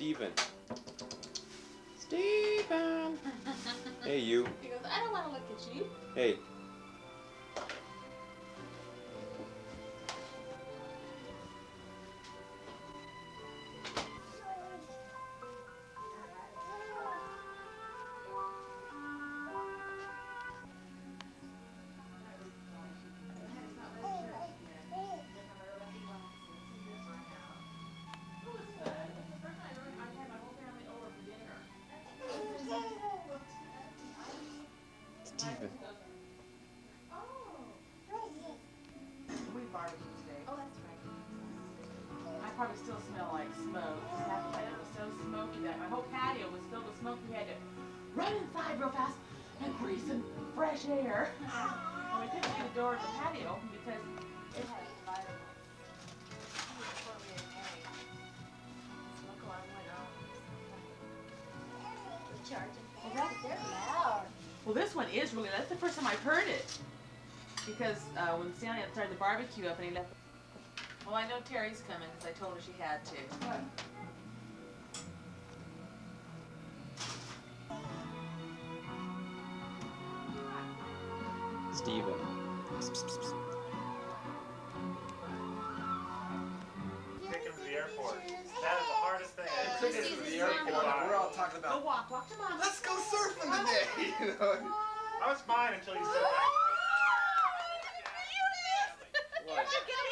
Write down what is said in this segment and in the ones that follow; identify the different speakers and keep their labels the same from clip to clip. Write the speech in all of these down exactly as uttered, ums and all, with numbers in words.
Speaker 1: Steven. Steven! Hey, you.
Speaker 2: He goes, I don't want to look at you.
Speaker 1: Hey. Steven.
Speaker 3: We barbecued today.
Speaker 2: Oh, that's right.
Speaker 3: I probably still smell like smoke. Half of it was so smoky that my whole patio was filled with smoke. We had to run inside real fast and breathe some fresh air. And we couldn't get the door of the patio open because it had a fire. Smoke alarm went off.
Speaker 2: Charging.
Speaker 3: Well, that's
Speaker 2: They're loud.
Speaker 3: Well, this one is really, that's the first time I've heard it. Because uh, when Stanley had started the barbecue up and he left. Well, I know Terry's coming because I told her she had to.
Speaker 1: Steven.
Speaker 4: Take him to the airport. That is the hardest thing. I
Speaker 5: Took us to the airport. We're all talking
Speaker 3: Go
Speaker 5: about,
Speaker 3: walk, walk to mom.
Speaker 5: let's go surfing today. You know?
Speaker 4: I was fine until you said that.
Speaker 1: What?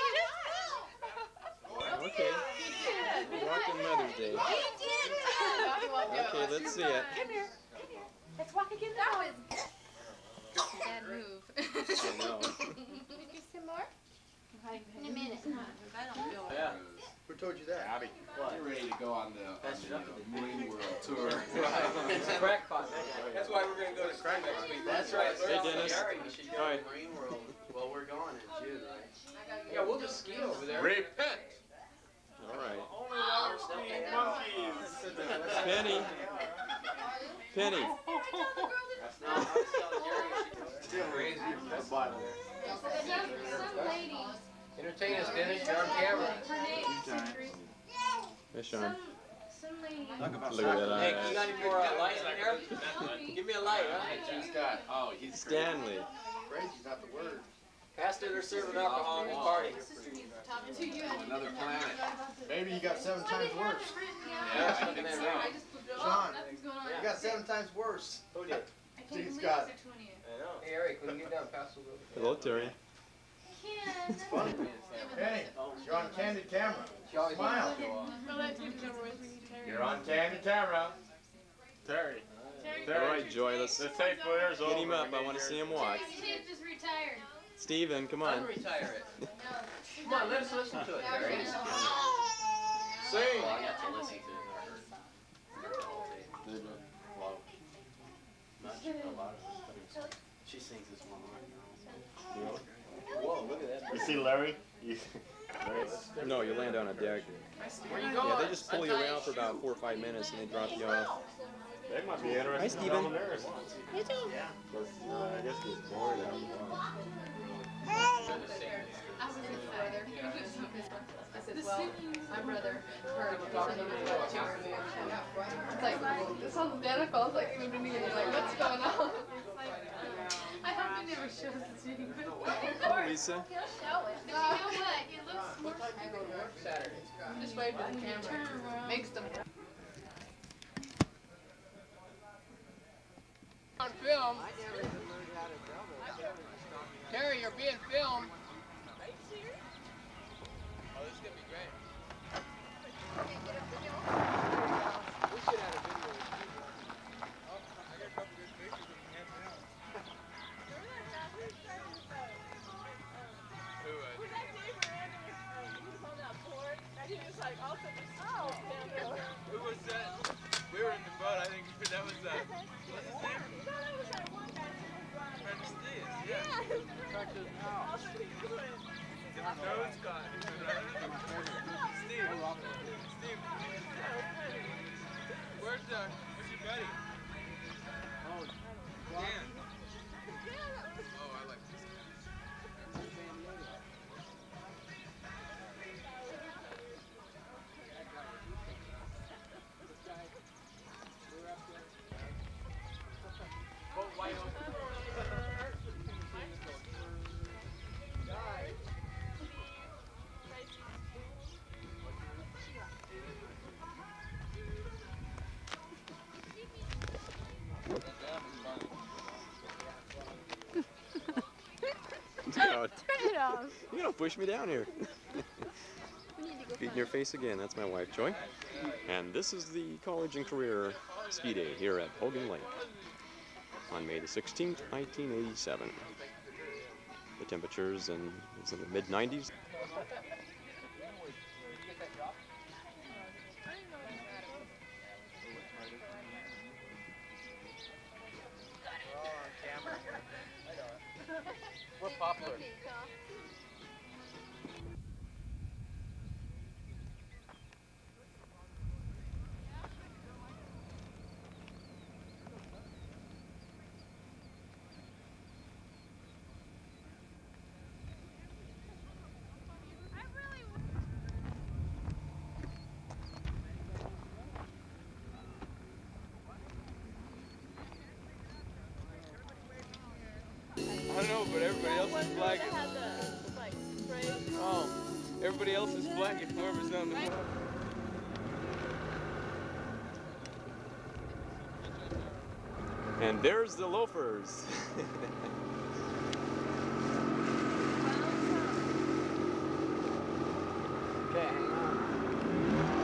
Speaker 1: Okay. Walking Mother's Day. Okay, let's see it.
Speaker 3: Come here, come here. Let's walk again.
Speaker 2: That was bad move.
Speaker 1: I know.
Speaker 2: Maybe some more? In a minute. I don't feel
Speaker 5: Yeah. Who told you that? Abby.
Speaker 6: You're ready to go on the, on the uh, Marine World tour.
Speaker 5: It's a crackpot. That's why we're going to go to crack next week.
Speaker 6: That's right.
Speaker 1: Hey, Dennis.
Speaker 6: We should go
Speaker 1: All
Speaker 6: to
Speaker 1: right.
Speaker 6: the Marine World. Well, we're going in June, right? Yeah, we'll just ski over there.
Speaker 5: Repent.
Speaker 1: All right.
Speaker 4: Only water skiing monkeys.
Speaker 1: Penny. Penny.
Speaker 6: That's not, I was telling Jerry she was
Speaker 5: Still crazy. That's Bible.
Speaker 2: Some, some lady.
Speaker 6: Entertain us, Dennis. You're on camera.
Speaker 2: Her name.
Speaker 1: Hey, Sean.
Speaker 2: Some, some lady.
Speaker 1: Look at that
Speaker 6: Hey, you
Speaker 1: eye.
Speaker 6: got any more uh, light in here? Give me a light, huh?
Speaker 5: He's got, oh, he's
Speaker 1: Stanley.
Speaker 5: crazy's not the word.
Speaker 6: Pastor, they're serving alcohol in the party.
Speaker 2: To you.
Speaker 5: Another planet. Maybe you got seven times worse.
Speaker 6: Yeah, I think that's right.
Speaker 5: Sean,
Speaker 2: Nothing's going on.
Speaker 5: you got seven times worse.
Speaker 6: Who did?
Speaker 2: I can't
Speaker 5: He's
Speaker 2: believe
Speaker 5: got-
Speaker 2: it's the twentieth.
Speaker 6: I know. Hey, Eric, when you get down, pass the little.
Speaker 1: Hello, Terry.
Speaker 2: Ken.
Speaker 5: Funny. Penny, you're on candid camera. Smile. You're on candid camera.
Speaker 4: Terry.
Speaker 1: All right, Joy, let's
Speaker 4: The safe player's over.
Speaker 1: get him up.
Speaker 4: We
Speaker 1: I
Speaker 4: need
Speaker 1: want to
Speaker 4: your-
Speaker 1: see him walk.
Speaker 2: Steve just retired.
Speaker 1: Steven, come on.
Speaker 6: Unretire it. Come on, let's listen to it, Terry.
Speaker 5: Sing.
Speaker 6: Well, I got to listen to it. I heard.
Speaker 5: Did you? Well,
Speaker 6: Much, a lot of it. She sings this one right now. Whoa, look at that.
Speaker 4: You see Larry? You,
Speaker 1: No, you land on a deck.
Speaker 6: Where you going?
Speaker 1: Yeah, they just pull you around for about four or five minutes and they drop you off.
Speaker 4: they might be interested
Speaker 1: Hi,
Speaker 4: in
Speaker 1: Steven.
Speaker 4: filming theirs.
Speaker 2: You too.
Speaker 4: Yeah. Because uh, I guess he was bored.
Speaker 2: I was his brother. I said, well, my brother heard it was It's like, this sounds identical. It's like, even me, like, what's going on? I hope he never shows it to you.
Speaker 1: Lisa.
Speaker 2: He'll show it. But you know what? It looks more.
Speaker 6: I go to work Saturday.
Speaker 2: Just wave to the camera. Makes them.
Speaker 6: On film. Terry, you're being filmed. Oh, this is gonna be great. We should have a video. Oh, I got a couple good pictures we can have now. Who was?
Speaker 7: Was that Dave Miranda was he was on that board and he was like also just oh
Speaker 6: Who was that? We were in the boat. I think that was uh. What's his name?
Speaker 7: no that was that one guy who was running.
Speaker 6: Prentice Diaz. Yeah.
Speaker 7: Yeah. Also he was
Speaker 6: Different nose guy. Steve. Steve. Where's uh? Where's your buddy? Oh, Dan. Oh, I like this guy.
Speaker 2: Turn it off.
Speaker 1: You're gonna push me down here.
Speaker 2: We need to go
Speaker 1: Feet in
Speaker 2: find
Speaker 1: your
Speaker 2: it.
Speaker 1: face again. That's my wife, Joy. And this is the college and career ski day here at Hogan Lake on May the sixteenth, nineteen eighty-seven. The temperatures in, it's in the mid nineties.
Speaker 6: We're popular. I don't know, but everybody else is flagging.
Speaker 7: Had the, like, spray.
Speaker 6: Oh, everybody else is flagging. Whoever's on the board.
Speaker 1: And there's the loafers.
Speaker 6: Okay, hang on.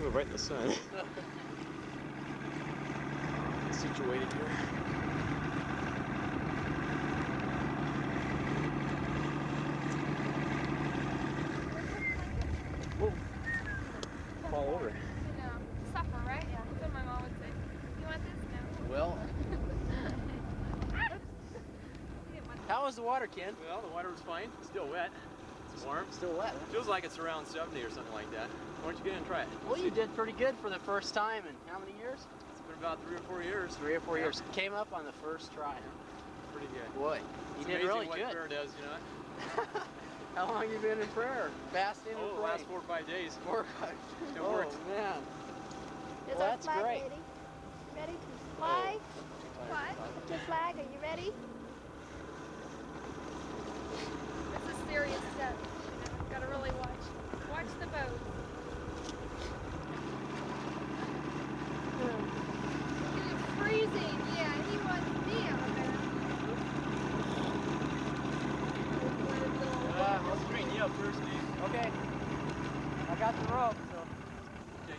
Speaker 1: We're right in the sun. Situated here. Whoa. Fall over.
Speaker 2: You know, suffer, right? Yeah. That's what my mom would say. You want this? No.
Speaker 8: Well, how was the water, Ken?
Speaker 9: Well, the water was fine. It's still wet. It's warm.
Speaker 8: Still wet.
Speaker 9: Feels like it's around seventy or something like that. Why don't you get in and try it?
Speaker 8: Well, you did pretty good for the first time in how many years?
Speaker 9: It's been about three or four years.
Speaker 8: Three or four
Speaker 9: Yeah.
Speaker 8: years. Came up on the first try.
Speaker 9: Pretty good.
Speaker 8: Boy, you
Speaker 9: It's
Speaker 8: did
Speaker 9: amazing
Speaker 8: really
Speaker 9: what
Speaker 8: good.
Speaker 9: prayer does, you know.
Speaker 8: How long you been in prayer? Fasting
Speaker 9: Oh,
Speaker 8: and
Speaker 9: the
Speaker 8: praying?
Speaker 9: last four or five days.
Speaker 8: Four or five.
Speaker 9: It
Speaker 8: oh,
Speaker 9: worked.
Speaker 8: man.
Speaker 10: Is
Speaker 8: Well,
Speaker 10: our
Speaker 8: that's
Speaker 10: flag
Speaker 8: great.
Speaker 10: ready? Ready to fly?
Speaker 2: Fly?
Speaker 10: To flag, are you ready?
Speaker 2: This is serious stuff. You know, gotta really watch. Watch the boat. It's freezing. Yeah, he wants me out there.
Speaker 8: Uh, let's straighten you up first, Steve. Okay. I got the rope, so.
Speaker 9: Okay.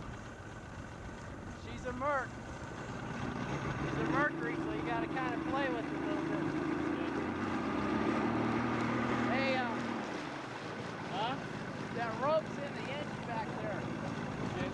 Speaker 8: She's a merc. She's a mercury, so you gotta kind of play with it a little bit. Hey, uh, huh? That rope's in the engine back there.
Speaker 9: Okay.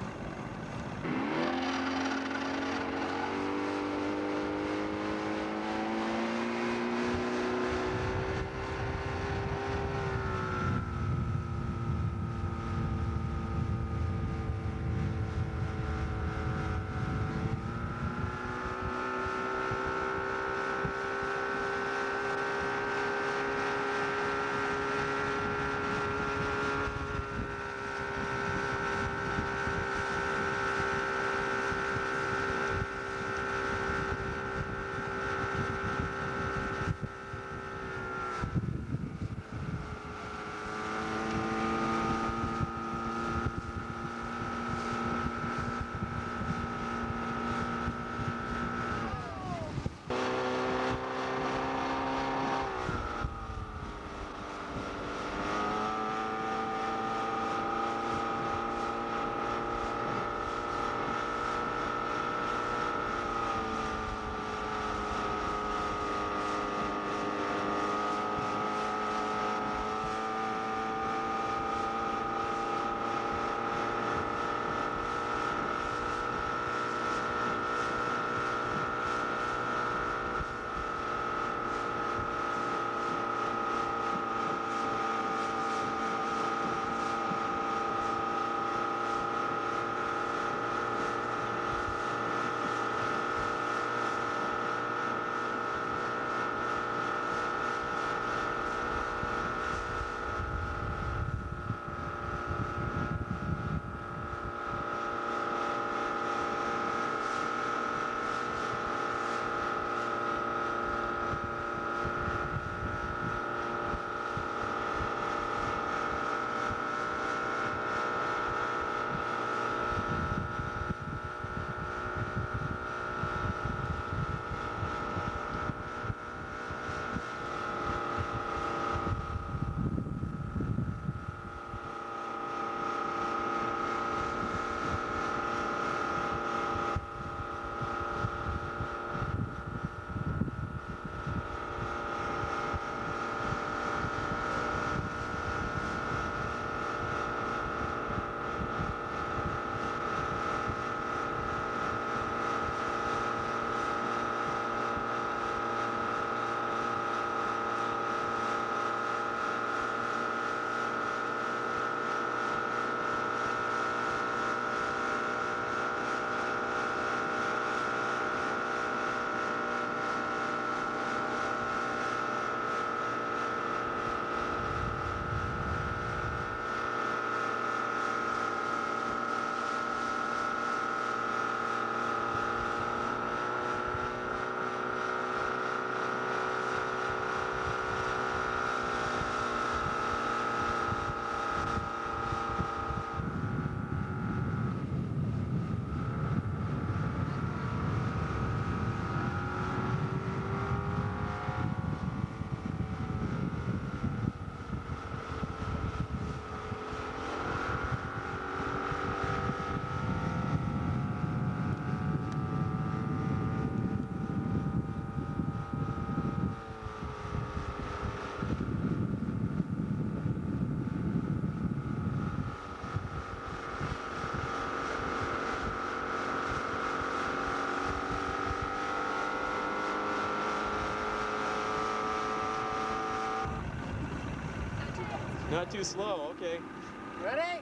Speaker 1: Not too slow, okay.
Speaker 8: Ready?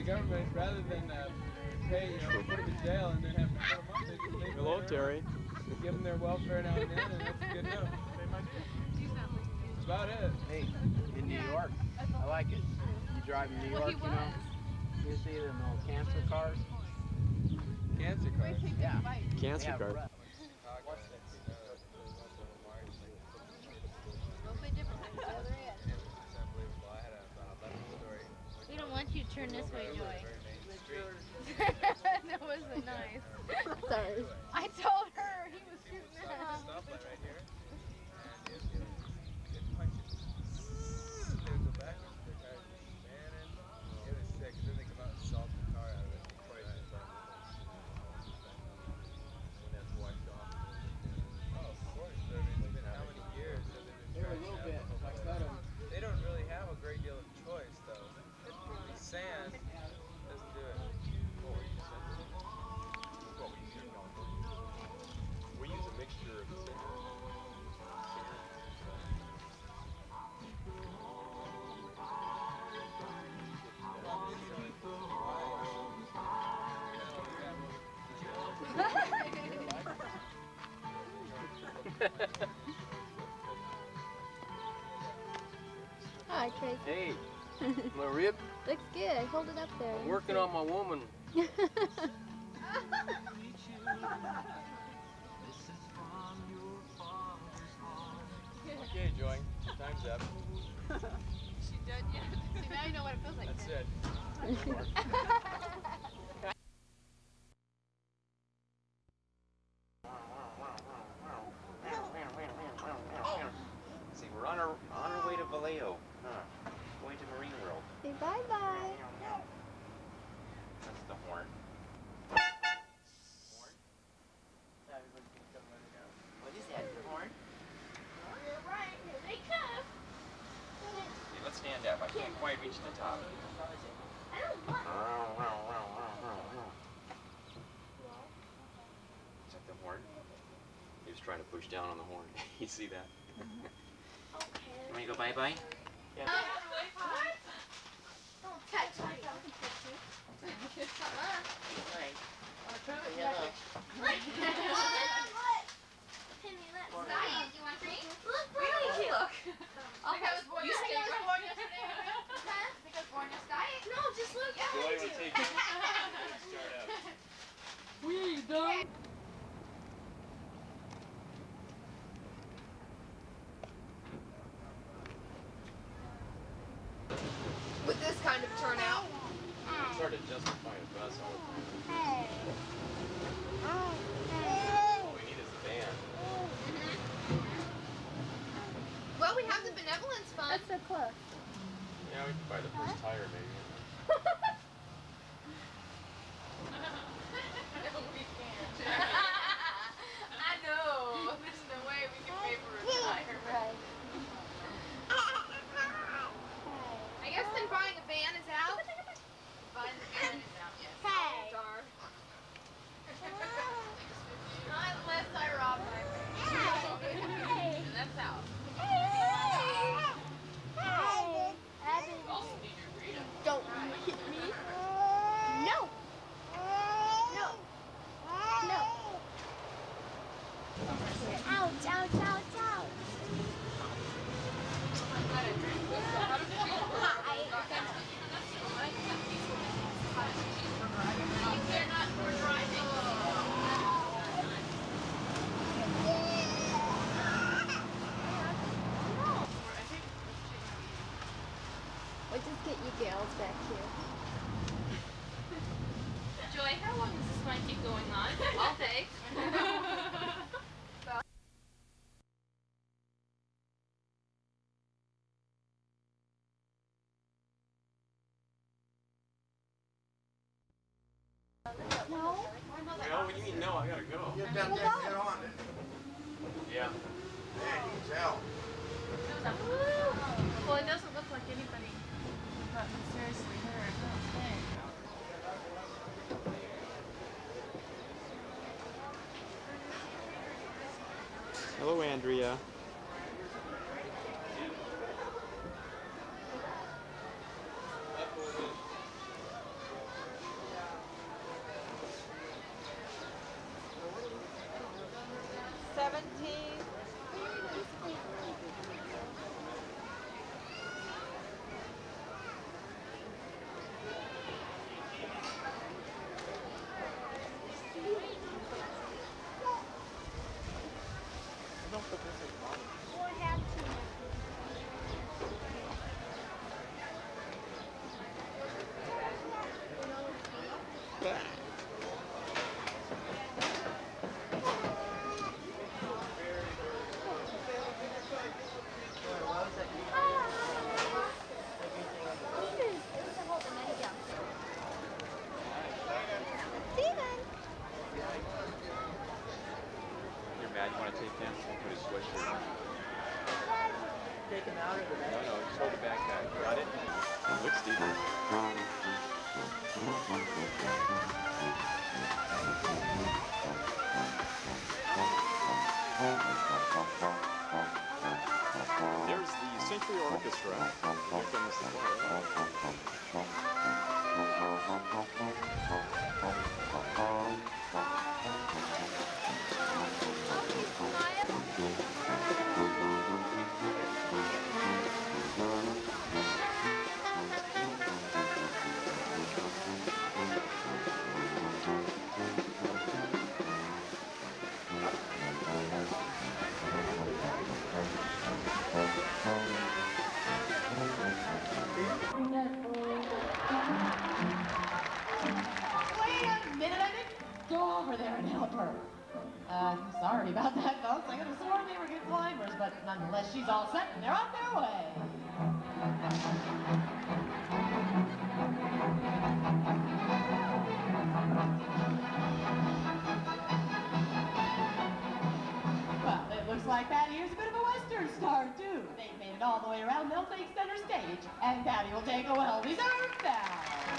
Speaker 9: government, rather than uh, pay, you know, put them in jail and then have to put them up, they just leave them
Speaker 1: Hello,
Speaker 9: there.
Speaker 1: Terry.
Speaker 9: Give them their welfare now and then, and that's good enough. That's about it.
Speaker 8: Hey, in New York, I like it. You drive in New York, you know, you see them little cancer cars.
Speaker 9: Cancer cars.
Speaker 8: Yeah.
Speaker 1: Cancer
Speaker 8: They have
Speaker 1: card.
Speaker 8: breath.
Speaker 11: We don't want you to turn this way, Joy. That wasn't nice.
Speaker 10: Sorry.
Speaker 11: I told her he was shooting at.
Speaker 9: Stoplight right here. And it, it, it punches. They would go backwards. The car was manning. It was sick. Then they come out and salt the car out of it. Twice as far. When that's washed off. Oh, of course. I mean, it's been how many years have they been
Speaker 8: They're a
Speaker 9: trying
Speaker 8: little
Speaker 9: to
Speaker 8: bit
Speaker 9: have
Speaker 8: like
Speaker 9: that?
Speaker 8: that.
Speaker 9: They don't really have a great deal of choice, though. The sand doesn't do it.
Speaker 1: We use a mixture of sand.
Speaker 10: Hi, Tracy.
Speaker 8: Hey, my rib.
Speaker 10: Looks good. Hold it up there.
Speaker 8: I'm working on my woman.
Speaker 9: Okay, Joy. Time's up.
Speaker 2: She done yet? See, now you know what it feels like.
Speaker 9: That's it.
Speaker 12: See, we're on our on our way to Vallejo. Huh. Going to Marine World.
Speaker 10: Say bye-bye.
Speaker 12: That's the horn. Horn? What is that? The horn?
Speaker 10: You're right. Here they come.
Speaker 12: Okay, let's stand up. I can't quite reach the top.
Speaker 10: I don't want
Speaker 1: Is that the horn? He was trying to push down on the horn. You see that?
Speaker 10: Okay.
Speaker 12: You want to go bye-bye?
Speaker 10: Yeah. What? Don't touch me. I can touch you. Uh-uh.
Speaker 12: Right.
Speaker 10: Penny, let's
Speaker 2: Diane,
Speaker 10: stop.
Speaker 2: do you want a drink?
Speaker 10: Look,
Speaker 2: Where did
Speaker 10: Brian.
Speaker 2: he look?
Speaker 10: Oh,
Speaker 2: Think I was born
Speaker 10: you
Speaker 2: yesterday.
Speaker 10: think I was born yesterday? Huh?
Speaker 2: Think I was born yesterday?
Speaker 10: No, just look
Speaker 12: Joy,
Speaker 10: behind
Speaker 12: we'll
Speaker 10: you.
Speaker 12: take you. Start out.
Speaker 3: We don't.
Speaker 2: With this kind of turnout.
Speaker 1: It's hard to justify a bus all the time.
Speaker 10: Hey.
Speaker 1: All we need is a van.
Speaker 2: Well, we have the benevolence fund.
Speaker 10: That's so close.
Speaker 1: Yeah, we could buy the first tire maybe.
Speaker 2: No, we can't. I know. There's no way we can pay for a tire.
Speaker 10: Right.
Speaker 2: I guess then buying a van is out. Buying a van is out, yes.
Speaker 10: Hey.
Speaker 2: Darn. Unless I rob my
Speaker 10: Hey.
Speaker 2: and that's out. Also need your burrito.
Speaker 10: Don't hit me. No. No. No. Ouch, ouch, ouch, ouch.
Speaker 2: They're not for driving.
Speaker 10: We'll just get you gals back here.
Speaker 2: Joy, how long does this might keep going on? All day.
Speaker 10: No.
Speaker 1: Well, what do you mean no? I gotta go.
Speaker 5: You got that head on, didn't you?
Speaker 1: Yeah.
Speaker 5: Man, you can tell.
Speaker 2: Well, it doesn't look like anybody got seriously hurt. Okay.
Speaker 1: Hello, Andrea.
Speaker 8: take him out of the bag?
Speaker 12: No, no, just hold the backpack. Got it?
Speaker 1: Looks deep. There's the Century Orchestra. Here comes the choir.
Speaker 3: Wait a minute, I didn't go over there and help her. Uh, sorry about that, folks. I could have sworn they were good climbers, but nonetheless, she's all set and they're on their way. Well, it looks like Patty here's a bit of a Western star, too. They've made it all the way around. They'll take center stage, and Patty will take a well-deserved bow.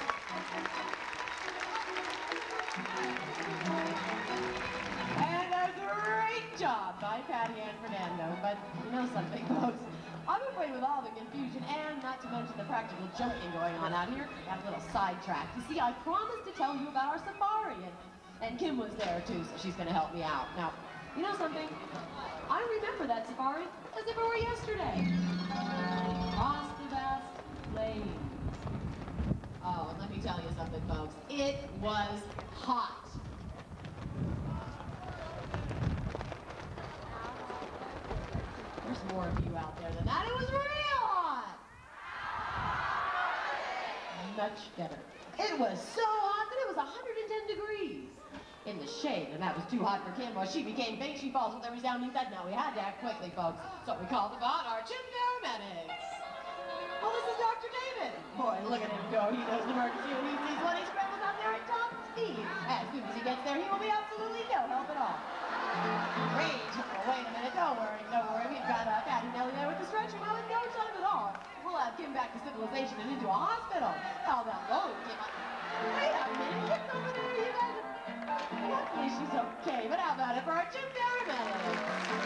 Speaker 3: And a great job by Patty and Fernando. But you know something, folks? I'm afraid with all the confusion and not to mention the practical joking going on out here, we got a little sidetracked. You see, I promised to tell you about our safari, and, and Kim was there too, so she's going to help me out. Now, you know something? I remember that safari as if it were yesterday. Across the vast plains. Oh, and let me tell you something, folks. It was hot. There's more of you out there than that. It was real hot. Much better. It was so hot that it was one hundred ten degrees in the shade, and that was too hot for Kim. Well, she became faint. She falls with a resounding thud. Now we had to act quickly, folks. So we called upon our chief paramedics. Oh, this is Doctor David. Boy, look at him go. He knows the emergency when he sees one. He scrambles out there at top speed. As soon as he gets there, he will be absolutely no help at all. Wait, well, wait a minute. Don't worry, don't worry. We've got uh, Patty Nellie there with the stretcher. Now, in no time at all, we'll have Kim back to civilization and into a hospital. How about those, Kim? Wait a minute. Kim's over there. You guys are... Luckily, she's okay. But how about it for our chief paramedic?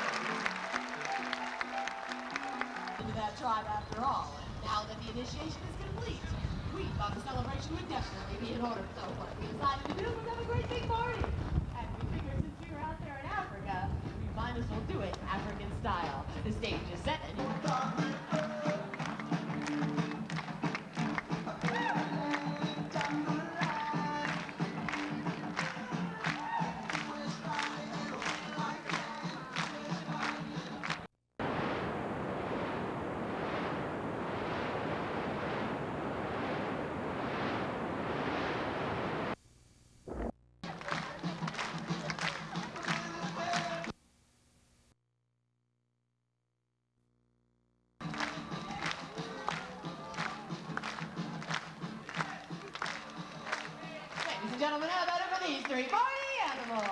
Speaker 3: Into that tribe after all. Now that the initiation is complete, we thought a celebration would definitely be in order. So what we decided to do was have a great big party. And we figured since we were out there in Africa, we might as well do it African style. The stage is set and you're gentlemen, how about it for these three party animals?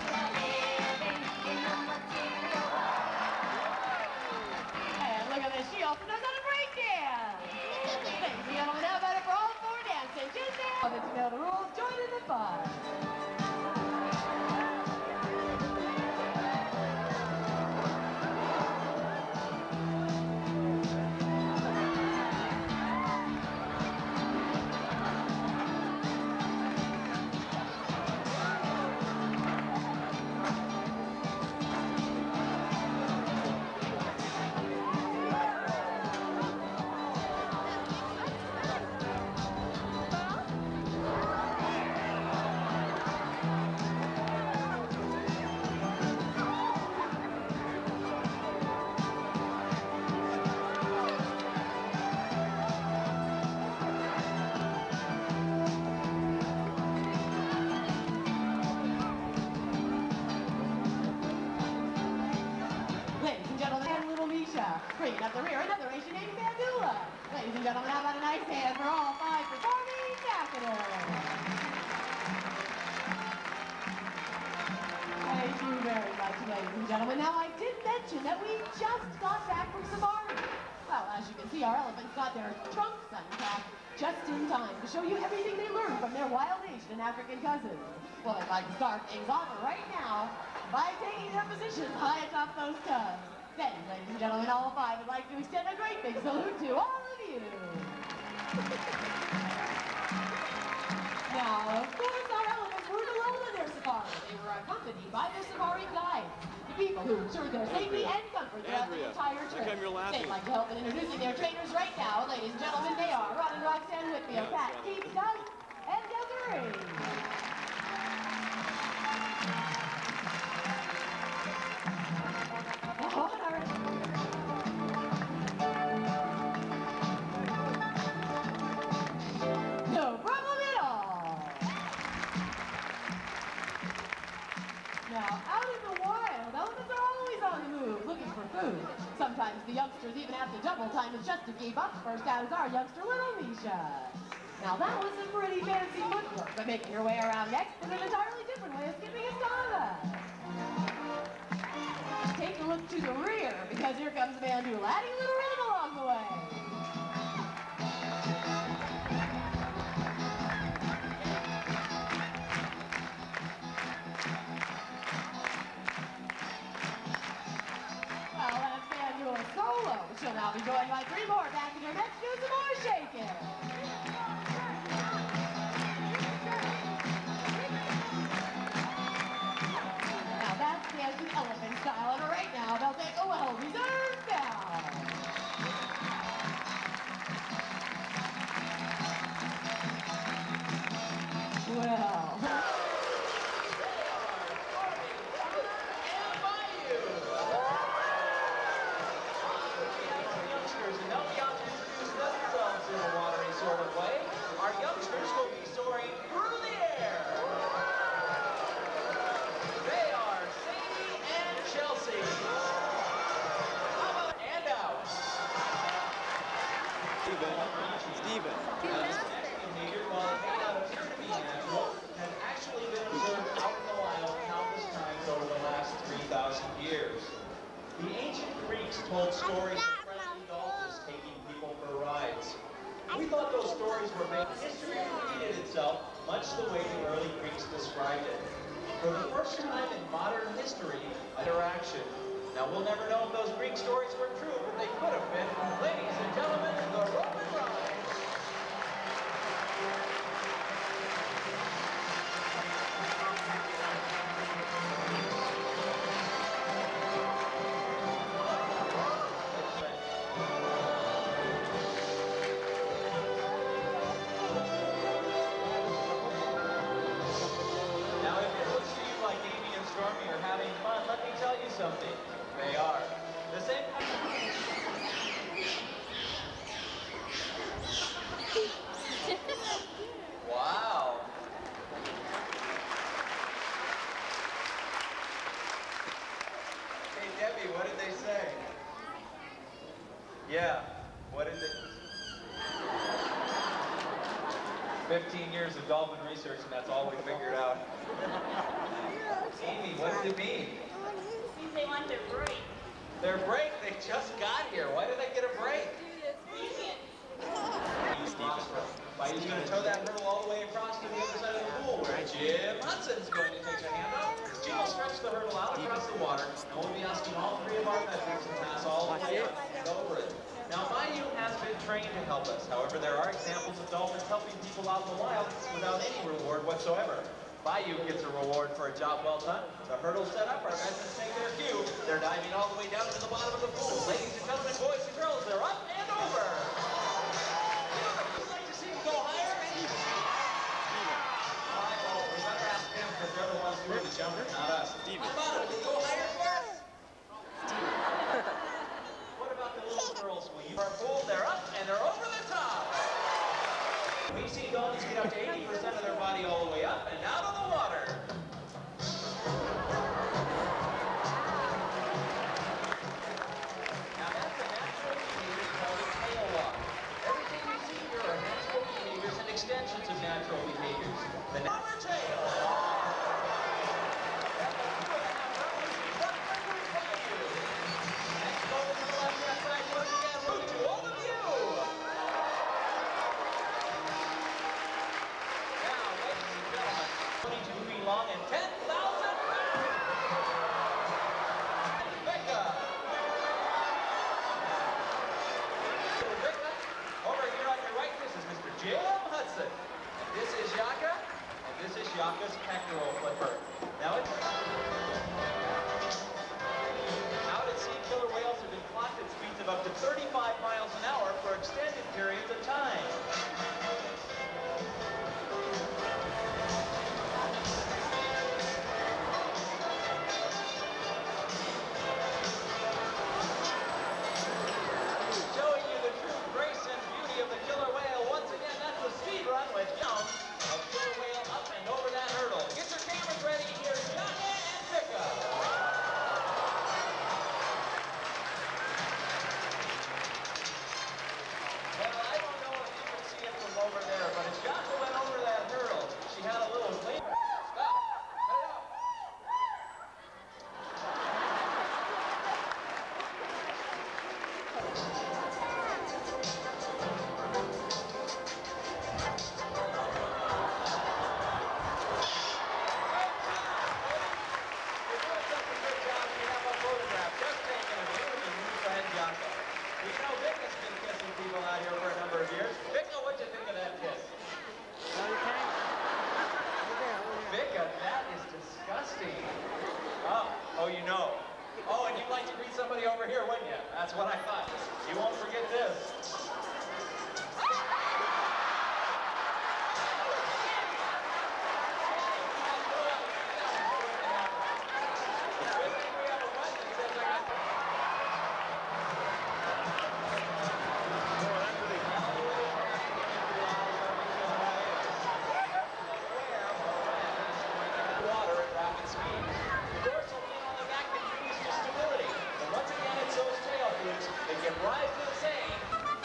Speaker 3: And look at this, she also knows how to break dance. Ladies and gentlemen, how about it for all four dancing? Just now that you know the rules, join in the fun. Bringing up the rear, another Asian named Bandula. Ladies and gentlemen, how about a nice hand for all five performing tacketers? Thank you very much, ladies and gentlemen. Now, I did mention that we just got back from safari.
Speaker 13: as you can see, our elephants got their trunks unpacked just in time to show you everything they learned from their wild Asian and African cousins. Well, I'd like to start things off right now by taking their positions high atop those tubs. Then, ladies and gentlemen, all five would like to extend a great big salute to all of you. Now, of course, our elephants weren't alone in their safari. They were accompanied by their safari guides, the people who ensured their safety and comfort throughout the
Speaker 1: Andrea,
Speaker 13: entire
Speaker 1: how
Speaker 13: trip.
Speaker 1: come you're laughing?
Speaker 13: They'd like to help in introducing their trainers right now. Ladies and gentlemen, they are Ron and Roxanne Whitfield, Pat, Steve, Doug, and Desiree. Oh, all right. No problem at all. Now, out in the wild, elephants are always on the move, looking for food. Sometimes the youngsters even have to double time it just to keep up. First out is our youngster, Little Misha. Now, that was some pretty fancy footwork, but making your way around next is an entirely different way of skipping a samba. Take a look to the rear, because here comes Mandula, adding a little rhythm along the way. Well, that's Mandula solo. She'll now be joined by three more passenger. Let's do some more shaking. Now that's dancing elephant style, and right now they'll take a well-reserved bow. Well.
Speaker 14: Our youngsters will be soaring through the air. They are Sadie and Chelsea. How about and out?
Speaker 1: Steven. Steven.
Speaker 14: Behavior, while it may not appear to be natural, has actually been observed out in the wild countless times over the last three thousand years. The ancient Greeks told stories of friendly dolphins taking people for rides. We thought those stories were made. History repeated itself, much the way the early Greeks described it. For the first time in modern history, interaction. Now, we'll never know if those Greek stories were true, but they could have been. Ladies and gentlemen, the Roman Ride. Something. They are. The same. Wow. Hey, Debbie, what did they say? Yeah. What did they... fifteen years of dolphin research, and that's all we figured out. Amy, what does it mean?
Speaker 7: They want their break.
Speaker 14: Their break? They just got here. Why did they get a break? He's going to tow that hurdle all the way across to the other side of the pool, where Jim Hudson's going to take a hand up. Jim will stretch the hurdle out across the water, and we'll be asking all three of our veterans to pass all the way up and over it. Now, Bayou has been trained to help us. However, there are examples of dolphins helping people out in the wild without any reward whatsoever. Bayou gets a reward for a job well done. The hurdle's set up, our veterans take their cue. They're diving all the way down to the bottom of the pool. Ladies and gentlemen, boys and girls, they're up and over. Would you like to see them go higher? All right, well, we better ask them because they're the ones who are the jumpers, not us. Steven. How about it? Will you go higher first? What about the little girls? Will you our pool? They're up and they're over the top. We've seen dolphins get up to eighty percent of their body all the way up and out of the water. Now that's a natural behavior called a tail walk. Everything you see here are natural behaviors and extensions of natural behaviors. The number tail. Next, go to the left-hand side once again. Move to all the long and ten thousand pounds. Becca. Becca. Over here on your right, this is Mister Jim Hudson. This is Yaka, and this is Yaka's pectoral flipper. Now it's... Out at sea, killer whales have been clocked at speeds of up to thirty-five miles an hour for extended periods of time. Showing you the true grace and beauty of the killer whale. Once again, that's the speed run with Young of killer whale up and over that hurdle. Get your cameras ready. Here's Yaka and Becca. Well, I don't know if you can see it from over there, but as Yaka went over that hurdle, she had a little leap. Stop. Cut it out. We know Vicka's been kissing people out here for a number of years. Vicka, what'd you think of that kiss? Vicka, that is disgusting. Oh, oh, you know. Oh, and you'd like to greet somebody over here, wouldn't you? That's what I thought. You won't forget this. Water at rapid speed. The dorsal fin on the back contributes to stability. And once again, it's those tail flukes that give rise to the saying.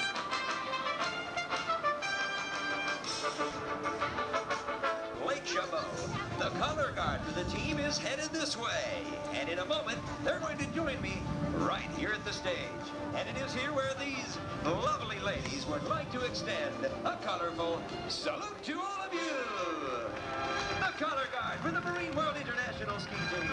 Speaker 15: Lake Chabot. The color guard for the team is headed this way. And in a moment, they're going to join me right here at the stage. And it is here where these lovely ladies would like to extend a colorful salute to all of you. The color guard for the Marine World International Ski Team.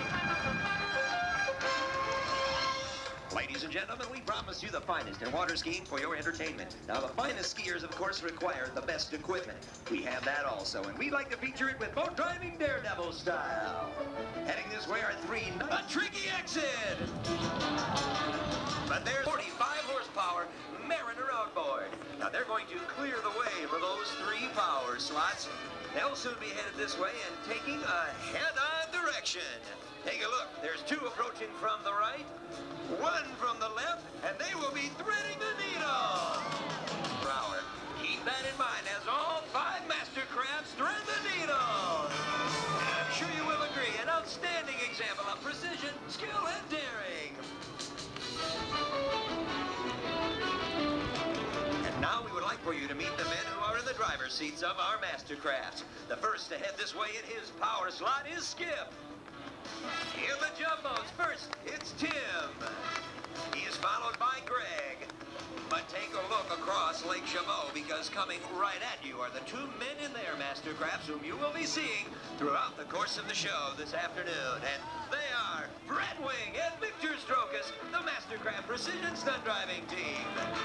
Speaker 15: Ladies and gentlemen, we promise you the finest in water skiing for your entertainment. Now, the finest skiers, of course, require the best equipment. We have that also, and we like to feature it with boat driving daredevil style. Heading this way are three... A tricky exit! But there's forty-five horsepower Mariner outboard. Now, they're going to clear the way for those three power slots. They'll soon be headed this way and taking a head-on direction. Take a look. There's two approaching from the right, one from the left, and they will be threading the needle. Per hour. Keep that in mind as all five master crabs thread the needle. And I'm sure you will agree, an outstanding example of precision, skill, and daring. And now we would like for you to meet the men who are in the driver's seats of our master crafts. The first to head this way in his power slot is Skip. In the jumbos, first, it's Tim. He is followed by Greg. But take a look across Lake Chabot, because coming right at you are the two men in their mastercrafts whom you will be seeing throughout the course of the show this afternoon. And they are Brett Wing and Victor Strokas, the Mastercraft Precision Stunt Driving Team.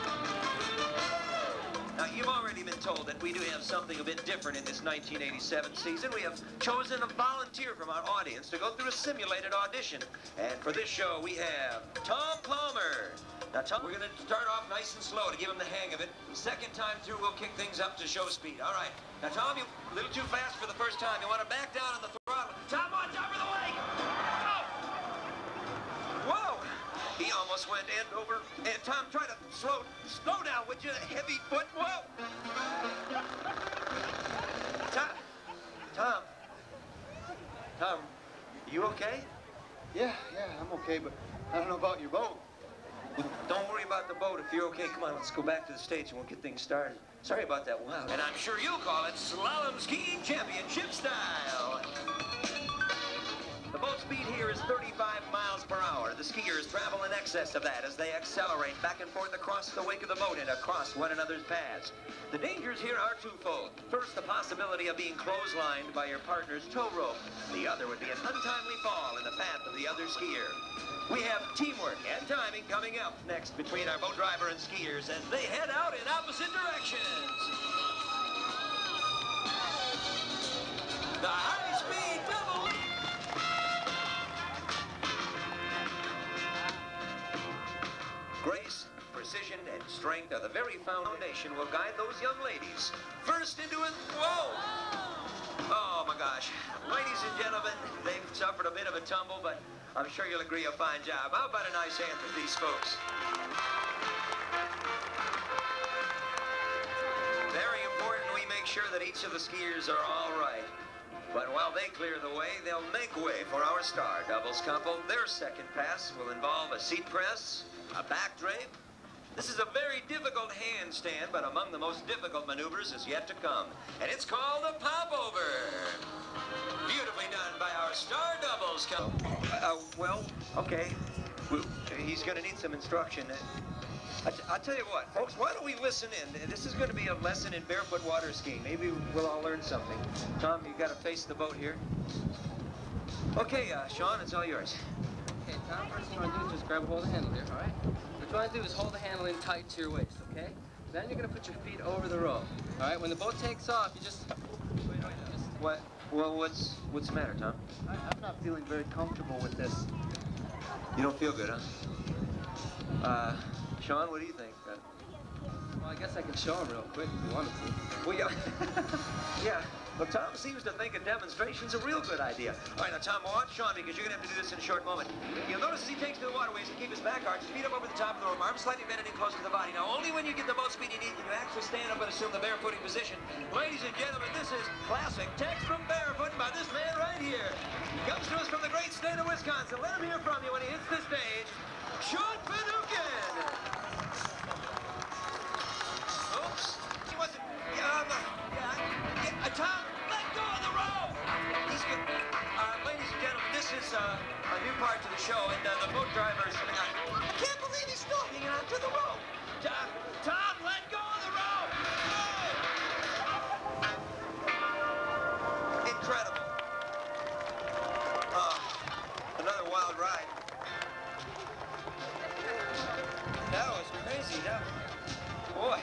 Speaker 15: Now, you've already been told that we do have something a bit different in this nineteen eighty-seven season. We have chosen a volunteer from our audience to go through a simulated audition. And for this show, we have Tom Palmer. Now, Tom, we're going to start off nice and slow to give him the hang of it. Second time through, we'll kick things up to show speed. All right. Now, Tom, you're a little too fast for the first time. You want to back down on the throttle. Tom, watch out for the lake! Oh! Whoa! He almost went end over. And Tom, try to slow, slow down with your heavy foot. Whoa! Tom, Tom, Tom, you okay?
Speaker 16: Yeah, yeah, I'm okay, but I don't know about your boat.
Speaker 15: Well, don't worry about the boat. If you're okay, come on, let's go back to the stage and we'll get things started. Sorry about that. Wow. And I'm sure you'll call it Slalom Skiing Championship style. The boat speed here is thirty-five miles per hour. The skiers travel in excess of that as they accelerate back and forth across the wake of the boat and across one another's paths. The dangers here are twofold. First, the possibility of being clotheslined by your partner's tow rope. The other would be an untimely fall in the path of the other skier. We have teamwork and timing coming up next between our boat driver and skiers as they head out in opposite directions. The high-speed double. Grace, precision, and strength are the very foundation will guide those young ladies. First into it, whoa! Oh my gosh. Ladies and gentlemen, they've suffered a bit of a tumble, but I'm sure you'll agree a fine job. How about a nice hand for these folks? Very important we make sure that each of the skiers are all right. But while they clear the way, they'll make way for our star doubles couple. Their second pass will involve a seat press, a back drape. This is a very difficult handstand, but among the most difficult maneuvers is yet to come. And it's called a popover. Beautifully done by our star doubles couple. Uh, well, okay. We, he's going to need some instruction. I t I'll tell you what, folks, why don't we listen in? This is going to be a lesson in barefoot water skiing. Maybe we'll all learn something. Tom, you got to face the boat here. Okay, uh, Sean, it's all yours.
Speaker 17: Okay, Tom, first thing you want to do is just grab a hold of the handle here, all right? What you want to do is hold the handle in tight to your waist, okay? Then you're going to put your feet over the rope, all right? When the boat takes off, you just... Wait, wait, just...
Speaker 15: What? Well, what's, what's the matter, Tom?
Speaker 16: I, I'm not feeling very comfortable with this.
Speaker 15: You don't feel good, huh? Uh... Sean, what do you think? Uh,
Speaker 17: well, I guess I can show him real quick if you wanted to.
Speaker 15: Well, yeah. Yeah. Well, Tom seems to think a demonstration's a real good idea. All right, now, Tom, watch Sean, because you're going to have to do this in a short moment. You'll notice as he takes to the waterways and keep his back arched, feet up over the top of the rope, arms slightly bending in close to the body. Now, only when you get the most speed you need can you actually stand up and assume the barefooting position. Ladies and gentlemen, this is classic text from barefooting by this man right here. He comes to us from the great state of Wisconsin. Let him hear from you when he hits the stage. Sean Finucane! Oops. He wasn't... Um, yeah, uh, Tom, let go of the rope! He's good. Uh, ladies and gentlemen, this is uh, a new part to the show, and uh, the boat drivers... Uh, I can't believe he's still hanging on to the rope! Tom, Tom, let go of the rope! Oh! Incredible. Uh, another wild ride. That was crazy. That, boy.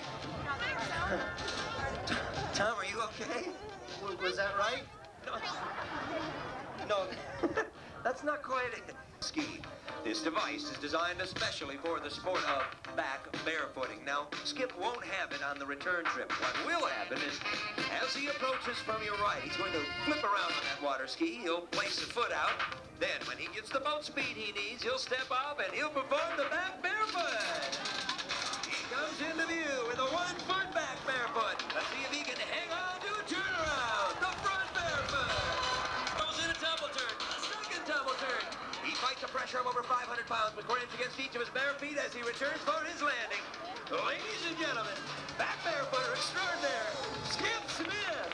Speaker 15: Tom, are you okay?
Speaker 16: Was, was that right?
Speaker 15: No. No, that's not quite it. Ski. This device is designed especially for the sport of back barefooting. Now, Skip won't have it on the return trip. What will happen is, as he approaches from your right, he's going to flip around on that water ski. He'll place a foot out. Then, when he gets the boat speed he needs, he'll step off and he'll perform the back barefoot. He comes into view with a one-foot back barefoot. Let's see if he can hang on to a turnaround. The front barefoot. Goes in a tumble turn. A second tumble turn. He fights the pressure of over five hundred pounds, but grabs against each of his bare feet as he returns for his landing. Ladies and gentlemen, back barefooter extraordinaire, Skip Smith.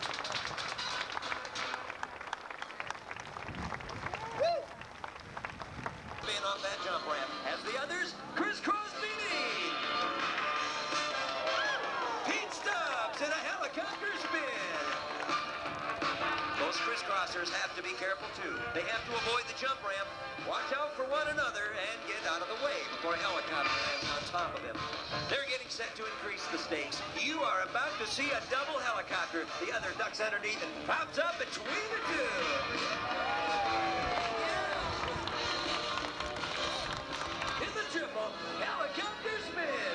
Speaker 15: Woo! Being off that jump ramp. As the others, Chris Crosby. Pete Stubbs in a helicopter spin. Those crisscrossers have to be careful, too. They have to avoid the jump ramp, watch out for one another, and get out of the way before a helicopter lands on top of them. They're getting set to increase the stakes. You are about to see a double helicopter. The other ducks underneath and pops up between the two. In the triple, helicopter spin.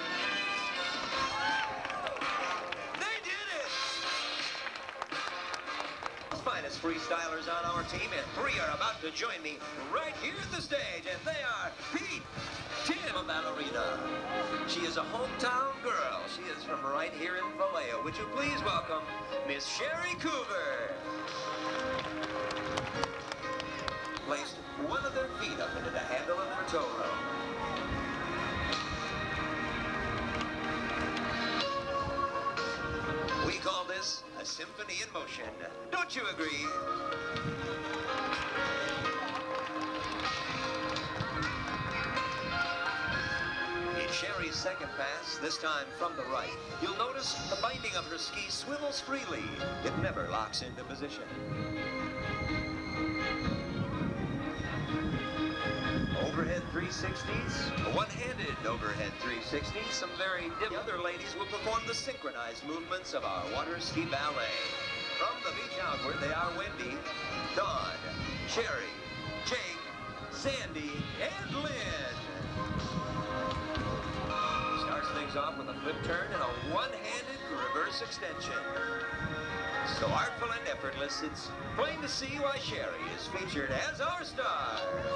Speaker 15: They did it! Finest freestylers on our team, and three are about to join me right here at the stage, and they are Pete, Tim, a ballerina. She is a hometown girl. She is from right here in Vallejo. Would you please welcome Miss Sherry Coover? Placed one of their feet up into the handle of their tow rope. We call this a symphony in motion. Don't you agree? Sherry's second pass, this time from the right. You'll notice the binding of her ski swivels freely. It never locks into position. Overhead three sixties, a one-handed overhead three sixty. Some very different. The other ladies will perform the synchronized movements of our water ski ballet. From the beach outward, they are Wendy, Dawn, Sherry, Jake, Sandy, and Lynn. Starts things off with a flip turn and a one-handed reverse extension. So artful and effortless, it's plain to see why Sherry is featured as our star.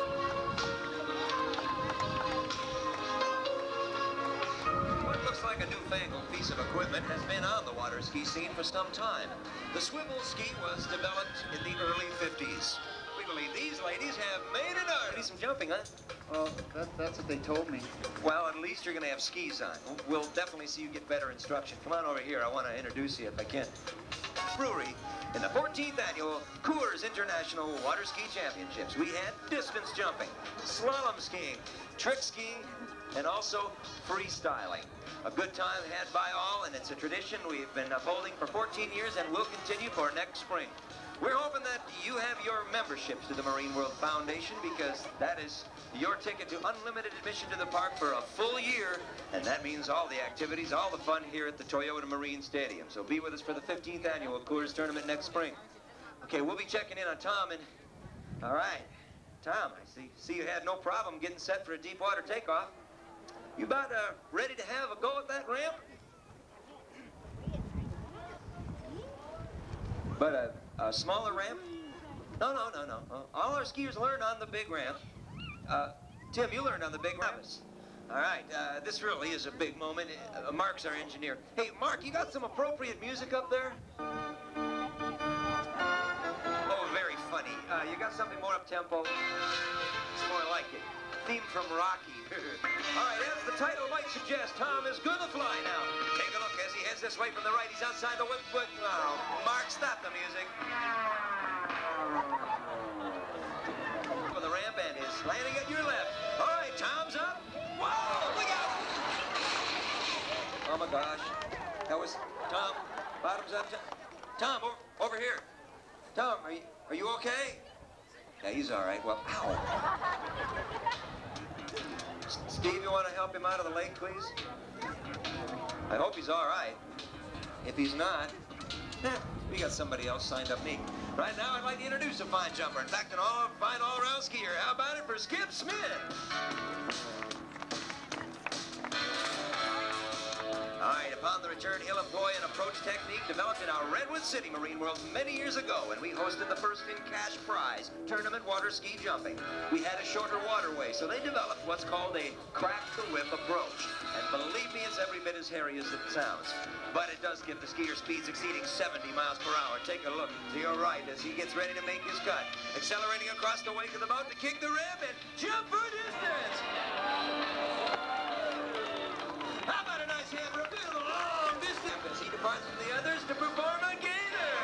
Speaker 15: What looks like a newfangled piece of equipment has been on the water ski scene for some time. The swivel ski was developed in the early fifties. We believe these ladies have made an art. Need some jumping, huh?
Speaker 16: Well, that, that's what they told me.
Speaker 15: Well, at least you're going to have skis on. We'll definitely see you get better instruction. Come on over here. I want to introduce you if I can. Brewery in the fourteenth annual Coors International Water Ski Championships. We had distance jumping, slalom skiing, trick skiing, and also freestyling. A good time had by all, and it's a tradition we've been upholding for fourteen years and will continue for next spring. We're hoping that you have your memberships to the Marine World Foundation, because that is your ticket to unlimited admission to the park for a full year, and that means all the activities, all the fun here at the Toyota Marine Stadium. So be with us for the fifteenth annual Coors Tournament next spring. Okay, we'll be checking in on Tom, and all right, Tom, I see, see you had no problem getting set for a deep water takeoff. You about uh, ready to have a go at that ramp? But a, a smaller ramp? No, no, no, no. Uh, all our skiers learn on the big ramp. Uh, Tim, you learned on the big ramp. All right, uh, this really is a big moment. Uh, Mark's our engineer. Hey, Mark, you got some appropriate music up there? Oh, very funny. Uh, you got something more up-tempo? It's more like it. Theme from Rocky. All right, as the title might suggest, Tom is gonna fly now. Take a look as he heads this way from the right. He's outside the whip. whip. Oh, Mark, stop the music. For the ramp and is landing at your left. All right, Tom's up. Whoa, look out! Oh my gosh, that was Tom. Bottoms up. Tom, over, over here. Tom, are you are you okay? Yeah, he's all right. Well, ow. Steve, you want to help him out of the lake, please? I hope he's all right. If he's not, eh, we got somebody else signed up me. Right now, I'd like to introduce a fine jumper. In fact, an all fine all-around skier. How about it for Skip Smith? All right, upon the return, he'll employ an approach technique developed in our Redwood City Marine World many years ago when we hosted the first in cash prize tournament water ski jumping. We had a shorter waterway, so they developed what's called a crack-the-whip approach. And believe me, it's every bit as hairy as it sounds. But it does give the skier speeds exceeding seventy miles per hour. Take a look to your right as he gets ready to make his cut. Accelerating across the wake of the boat to kick the ramp and jump for distance. How about a nice hand for a bit of a long distance as he departs from the others to perform a gainer?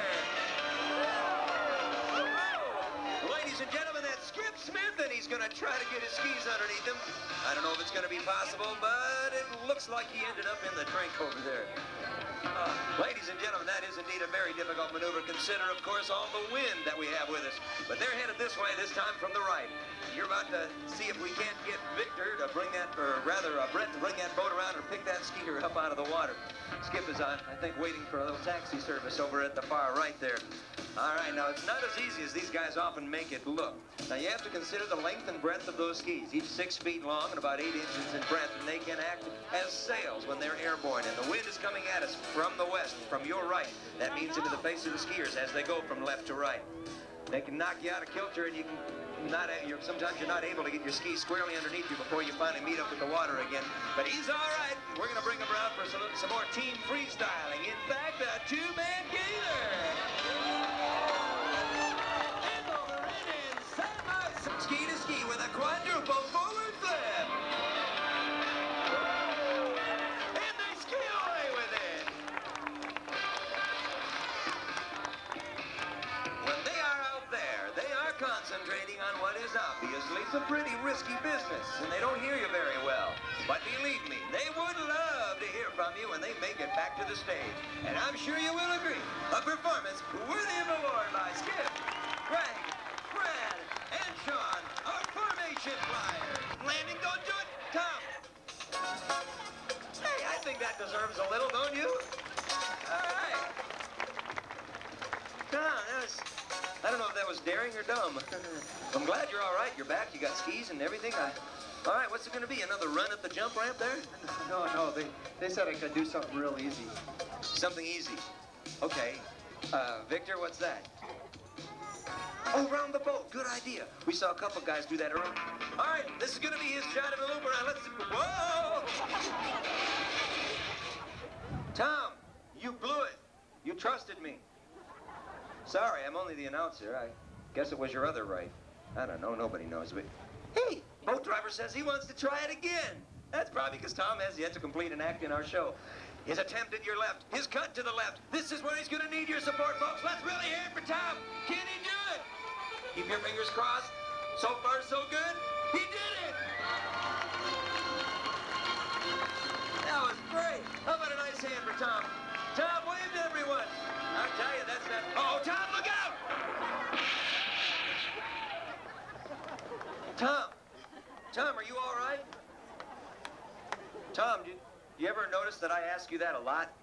Speaker 15: Oh, ladies and gentlemen, that's Skip Smith, and he's going to try to get his skis underneath him. I don't know if it's going to be possible, but it looks like he ended up in the drink over there. Uh, ladies and gentlemen, that is indeed a very difficult maneuver. Consider, of course, all the wind that we have with us. But they're headed this way, this time from the right. You're about to see if we can't get Victor to bring that, or rather uh, Brett to bring that boat around or pick that skier up out of the water. Skip is, uh, I think, waiting for a little taxi service over at the far right there. All right, now it's not as easy as these guys often make it look. Now you have to consider the length and breadth of those skis, each six feet long and about eight inches in breadth, and they can act as sails when they're airborne. And the wind is coming at us from the west, from your right. That means into the face of the skiers as they go from left to right. They can knock you out of kilter, and you can not. You're, sometimes you're not able to get your skis squarely underneath you before you finally meet up with the water again. But he's all right. We're going to bring him around for some, some more team freestyling. In fact, a two-man gainer. Ski to ski with a quadruple forward flip. And they ski away with it. When they are out there, they are concentrating on on what is obviously some pretty risky business, and they don't hear you very well. But believe me, they would love to hear from you when they make it back to the stage. And I'm sure you will agree, a performance worthy of the Lord by Skip, Greg, Brad, and Sean, our formation flyers. Landing, don't do it, Tom. Hey, I think that deserves a little, don't you? All right. Tom, that was, I don't know if that was daring or dumb. I'm glad you're all right. You're back. You got skis and everything. I, all right, what's it going to be? Another run at the jump ramp there?
Speaker 16: No, no, they, they said I could do something real easy.
Speaker 15: Something easy. Okay. Uh, Victor, what's that? Oh, round the boat. Good idea. We saw a couple guys do that earlier. All right, this is going to be his shot at the loop around. Let's... Whoa! Tom, you blew it. You trusted me. Sorry, I'm only the announcer. I guess it was your other right. I don't know. Nobody knows. But hey, boat driver says he wants to try it again. That's probably because Tom has yet to complete an act in our show. His attempt at your left, his cut to the left. This is where he's going to need your support, folks. Let's really hear it for Tom. Can he do it? Keep your fingers crossed. So far, so good. He did it! That was great. How about a nice hand for Tom? Tom, wave to everyone. I'll tell you, that's not... Oh, Tom, look out! Tom. Tom, are you all right? Tom, do, do you ever notice that I ask you that a lot?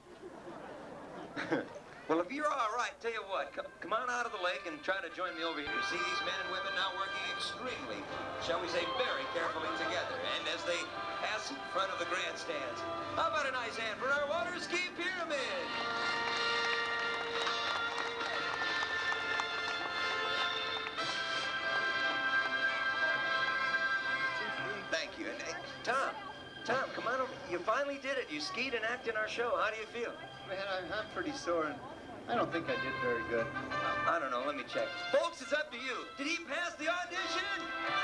Speaker 15: Well, if you're all right, tell you what, come, come on out of the lake and try to join me over here. See these men and women now working extremely, shall we say, very carefully together. And as they pass in front of the grandstands, how about a nice hand for our water ski pyramid? Thank you. And, and Tom, Tom, come on over. You finally did it. You skied and acted in our show. How do you feel?
Speaker 16: Man, I'm, I'm pretty sore, and I don't think I did very good.
Speaker 15: I, I don't know. Let me check. Folks, it's up to you. Did he pass the audition?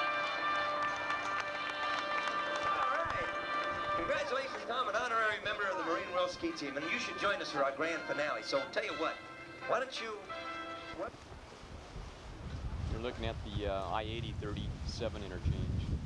Speaker 15: All right. Congratulations, Tom, an honorary member of the Marine World Ski Team, and you should join us for our grand finale. So, tell you what, why don't you... What?
Speaker 1: You're looking at the uh, I eighty thirty-seven interchange.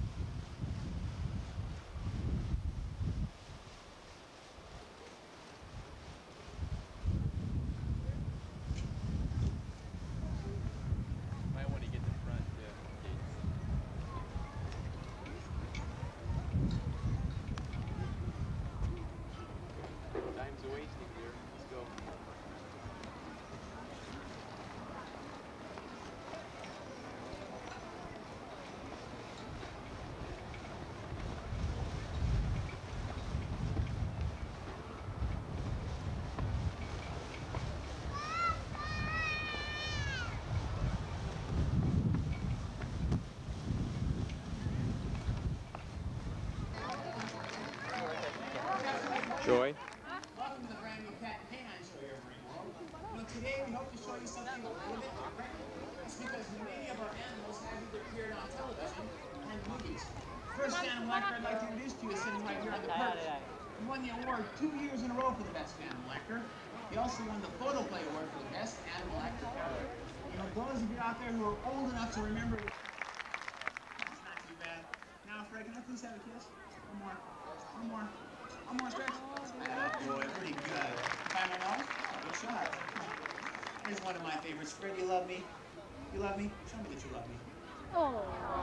Speaker 1: Joy?
Speaker 5: Welcome to the brand new Cat and Canine Show here at Marine World. You know, today we hope to show you something a little bit different. It's because many of our animals have either appeared on television and movies. First animal actor I'd like to introduce to you is sitting right here on the perch. He won the award two years in a row for the best animal actor. He also won the Photoplay Award for the best animal actor ever. You know, those of you out there who are old enough to remember, that's not too bad. Now, Fred, can I please have a kiss? One more. One more. One more stretch. Good boy, pretty good. Find my nose? Good shot. Here's one of my favorites. Fred, you love me? You love me? Show me that you love me.
Speaker 11: Oh.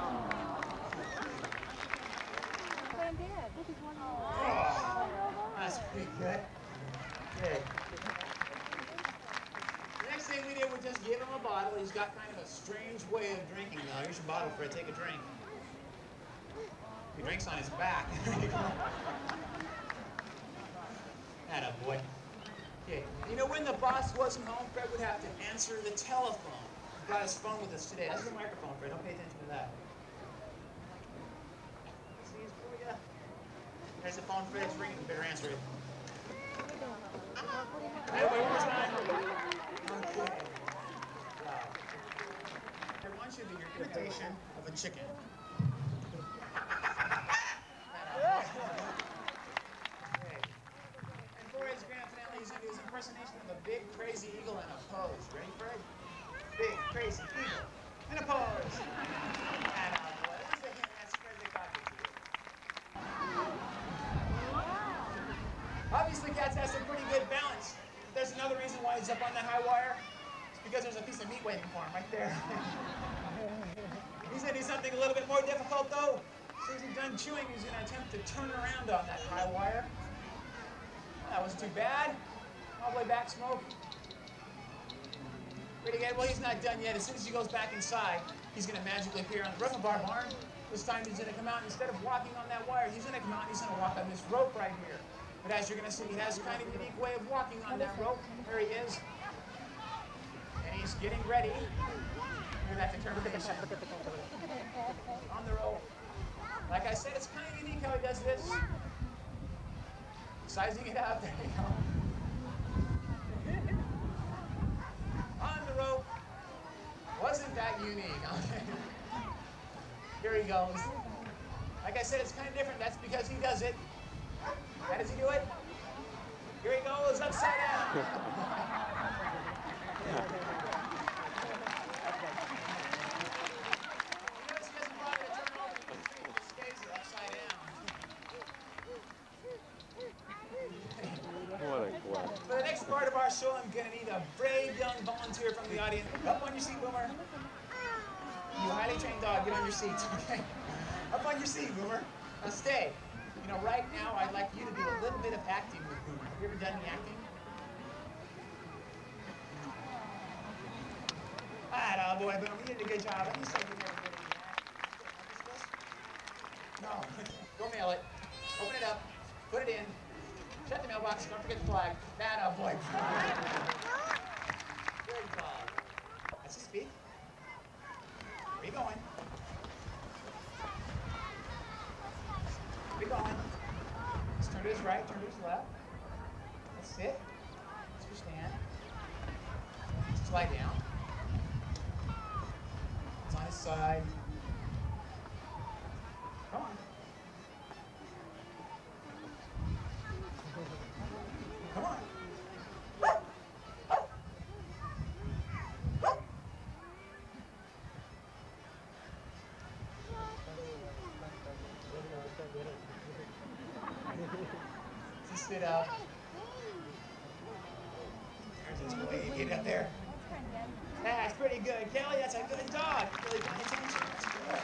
Speaker 11: I'm dead. This is one more.
Speaker 5: Oh, that's pretty good. Good. The next thing we did was just give him a bottle. He's got kind of a strange way of drinking now. Here's your bottle, Fred. Take a drink. He drinks on his back. Atta boy. Okay. You know, when the boss wasn't home, Fred would have to answer the telephone. He got his phone with us today. That's the microphone, Fred. Don't pay attention to that. See his boy? Yeah. There's the phone, Fred. It's ringing. You better answer it. Anyway, one more time. Okay. Wow. There wants you to be your imitation of a chicken. His grand finale, he's going to do his impersonation of a big, crazy eagle in a pose. Ready, Fred? Big, crazy eagle. And a pose. And a boy. Who's the hint that scared the cock into you? Obviously, Cats has some pretty good balance. There's another reason why he's up on that high wire. It's because there's a piece of meat waiting for him right there. He's going to do something a little bit more difficult, though. As soon as he's done chewing, he's going to attempt to turn around on that high wire. That wasn't too bad. All the way back, Smoke. Pretty good. Well, he's not done yet. As soon as he goes back inside, he's going to magically appear on the roof of our barn. This time he's going to come out, and instead of walking on that wire, he's going to come out and he's going to walk on this rope right here. But as you're going to see, he has a kind of unique way of walking on that rope. There he is. And he's getting ready. You're going to have to turn to the side. On the rope. Like I said, it's kind of unique how he does this. Sizing it out. There you go. On the rope. Wasn't that unique? Here he goes. Like I said, it's kind of different. That's because he does it. How does he do it? Here he goes, upside down. Notice he doesn't bother to turn over. He stays upside down.
Speaker 1: What a quack.
Speaker 5: For the next part of our show, I'm going to need a brave young volunteer from the audience. Up on your seat, Boomer. You highly trained dog, get on your seats, okay? Up on your seat, Boomer. Now stay. You know, right now, I'd like you to do a little bit of acting with Boomer. Have you ever done any acting? Ah, boy, Boomer, you did a good job. Let me say you never did any acting. No. Go mail it. Open it up. Put it in. Shut the mailbox. Don't forget the flag. That, oh boy. Good job. That's a speak. Where are you going? Keep going. Let's turn to his right, turn to his left. Let's sit. Let's stand. Let's lie down. It's on his side. Come on. Come on. Just sit up. There's his way. Get up there. That's pretty good. Kelly, that's a good dog. Really paying attention. That's good.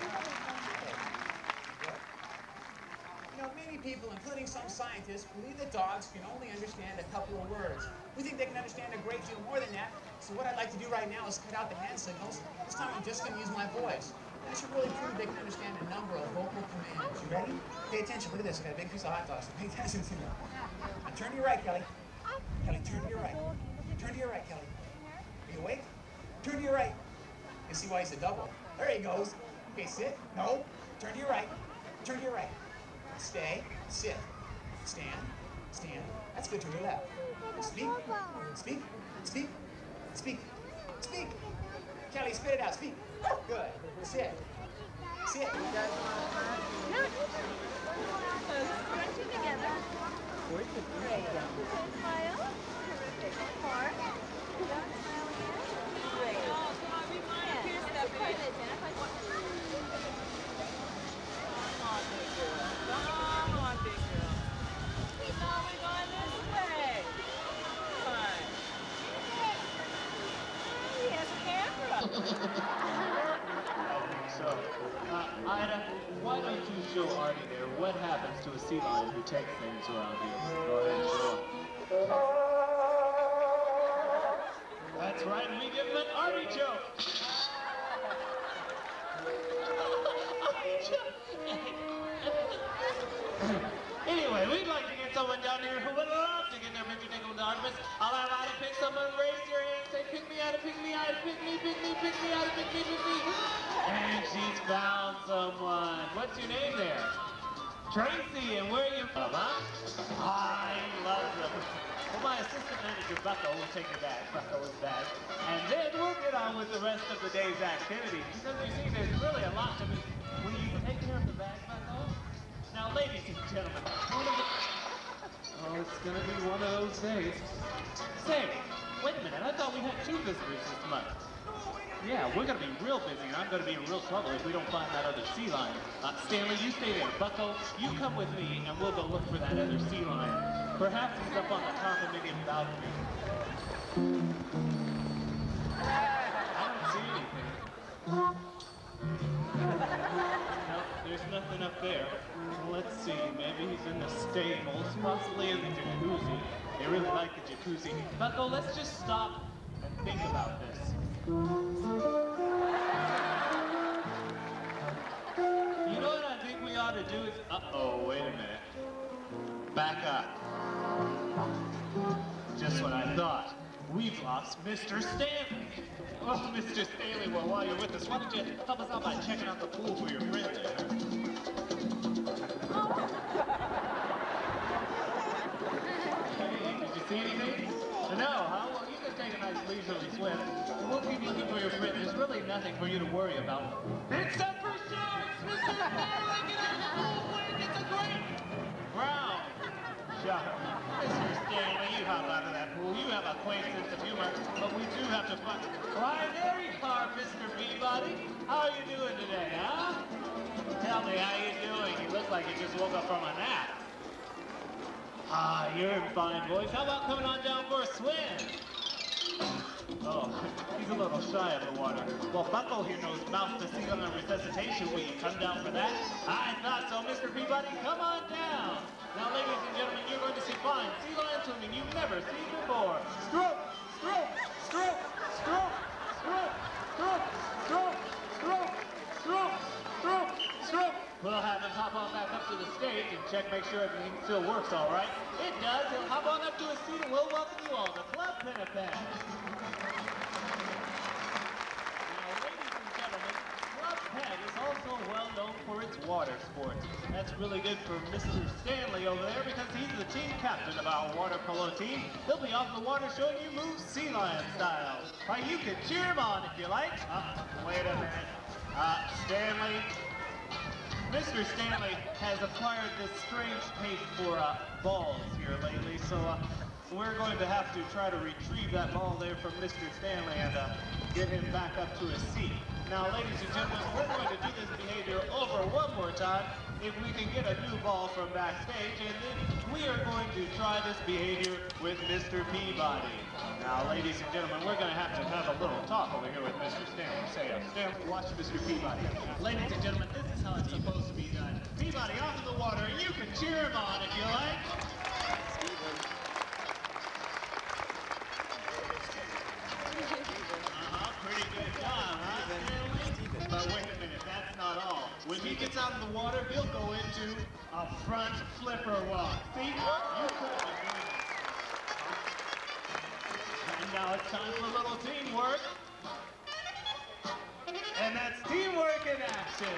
Speaker 5: You know, many people, including some scientists, believe that dogs can only understand a couple of words. We think they can understand a great deal more than that. So what I'd like to do right now is cut out the hand signals. This time I'm just going to use my voice. I should really prove they can understand a number of vocal commands. You ready? Pay attention. Look at this. I got a big piece of hot dog, so pay attention to me. Now turn to your right, Kelly. Kelly, turn to your right. Turn to your right, Kelly. Are you awake? Turn to your right. You see why he's a double. There he goes. Okay, sit. No. Turn to your right. Turn to your right. Stay. Sit. Stand. Stand. That's good. Turn to your left. Speak. Speak. Speak. Speak. Speak. Kelly, spit it out. Speak. Good. Sit. Sit.
Speaker 10: Scrunching together. Great. Smile. Terrific. Four. Don't smile again. Great. Here's the part that identifies what. Come on, big girl. Come on, big girl. Now we're going this way. Fine. He has a camera.
Speaker 14: So, uh, Ida, why don't you show Artie there what happens to a sea lion who takes things around here? Go ahead and show him. That's right, we give him an Artie joke. Anyway, we'd like to get someone down here who would love to get their picture taken with the Artemis. I'll have Ida pick someone, raise your hand, say, pick me, Ida, pick me, Ida, pick me, pick me, pick me, Ida, pick me, pick me. And she's found someone. What's your name there? Tracy, and where are you from, huh? I love them. Well, my assistant manager, Bucko, will take your bag. Bucko is back. And then we'll get on with the rest of the day's activities. Because you see, there's really a lot to me. Will you take care of the bag, Bucko? Now, ladies and gentlemen, one of the... Oh, it's gonna be one of those days. Say, wait a minute, I thought we had two visitors this month.
Speaker 18: Yeah, we're gonna be real busy, and I'm gonna be in real trouble if we don't find that other sea lion. Uh, Stanley, you stay there. Bucko, you come with me, and we'll go look for that other sea lion. Perhaps he's up on the condominium balcony. I don't see anything. Nope, there's nothing up there. Let's see, maybe he's in the stables, possibly in the jacuzzi. They really like the jacuzzi. Bucko, let's just stop and think about this. You know what I think we ought to do is... Uh-oh, wait a minute. Back up. Just what I thought. We've lost Mister Stanley. Oh, Mister Stanley, well, while you're with us, why don't you help us out by checking out the pool for your friend there? Hey, did you see anything? No, huh? Well, you can take a nice leisurely swim. We'll keep looking for your friend. There's really nothing for you to worry about. Except for sharks! Mister Stanley, get out of the pool, quick! It's a great brown shark. Mister Stanley, you hop out of that pool. You have a quaint sense of humor, but we do have to find... Why, there you are, Mister Peabody. How are you doing today, huh? Tell me, how you doing? You look like you just woke up from a nap. Ah, you're in fine voice. How about coming on down for a swim? Oh, he's a little shy of the water. Well, Bucko here knows mouth to sea on resuscitation. Will you come down for that? I thought so, Mister Peabody. Come on down. Now, ladies and gentlemen, you're going to see fine sea lion swimming you've never seen before. Stroke, stroke, stroke, stroke, stroke, stroke, stroke, stroke, stroke, stroke, stroke. We'll have him hop on back up to the stage and check, make sure everything still works all right. It does. He'll hop on up to his seat and we'll welcome you all to Club Pinniped. Now, ladies and gentlemen, Club Ped is also well known for its water sports. That's really good for Mister Stanley over there because he's the team captain of our water polo team. He'll be off in the water showing you moves sea lion style. Or you can cheer him on if you like. Uh, wait a minute. Uh, Stanley. Mister Stanley has acquired this strange taste for uh, balls here lately, so uh, we're going to have to try to retrieve that ball there from Mister Stanley and uh, get him back up to his seat. Now, ladies and gentlemen, we're going to do this behavior over one more time if we can get a new ball from backstage, and then we are going to try this behavior with Mister Peabody. Now, ladies and gentlemen, we're going to have to have a little talk over here with Mister Stanley. Say, uh, Stanley, watch Mister Peabody. Ladies and gentlemen, this is how it's supposed to be done. Peabody off in the water, and you can cheer him on if you like. Uh-huh, pretty good job, huh, Stanley? But wait a minute, that's not all. When he gets out of the water, he'll go into a front flipper walk. See? You could be doing it. And now it's time for a little teamwork. And that's teamwork in action.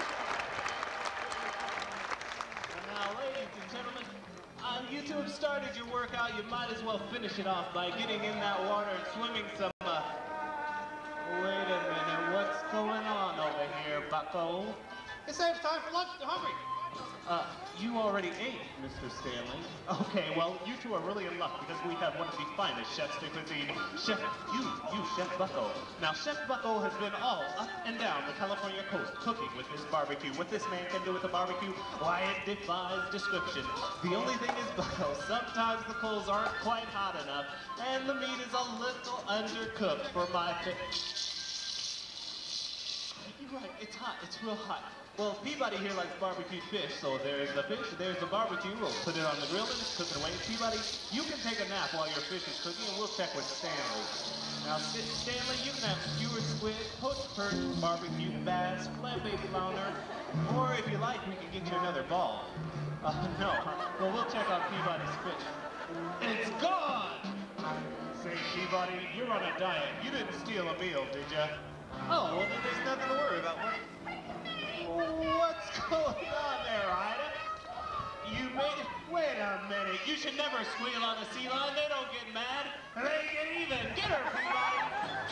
Speaker 18: And now, ladies and gentlemen, uh, you two have started your workout. You might as well finish it off by getting in that water and swimming some, uh... Wait a minute, what's going on over here, Bucko?
Speaker 5: It saves time for lunch. They're hungry.
Speaker 18: Uh, you already ate, Mister Stanley. Okay, well, you two are really in luck because we have one of the finest chefs de cuisine. Chef, you, you, Chef Bucko. Now, Chef Bucko has been all up and down the California coast cooking with this barbecue. What this man can do with a barbecue, why, it defies description. The only thing is, Bucko, sometimes the coals aren't quite hot enough, and the meat is a little undercooked for my taste. You're right, it's hot, it's real hot. Well, Peabody here likes barbecued fish, so there's the fish, there's the barbecue. We'll put it on the grill and it's cooking away. Peabody, you can take a nap while your fish is cooking, and we'll check with Stanley. Now, Stanley, you can have skewered squid, poached perch, barbecued bass, flambe flounder, or if you like, we can get you another ball. Uh, no, well, we'll check on Peabody's fish. It's gone! Say, Peabody, you're on a diet. You didn't steal a meal, did ya? Oh, well, then there's nothing to worry about. What? What's going on there, Ida? You made it. Wait a minute. You should never squeal on a sea lion. They don't get mad. They get even. Get her, Peabody.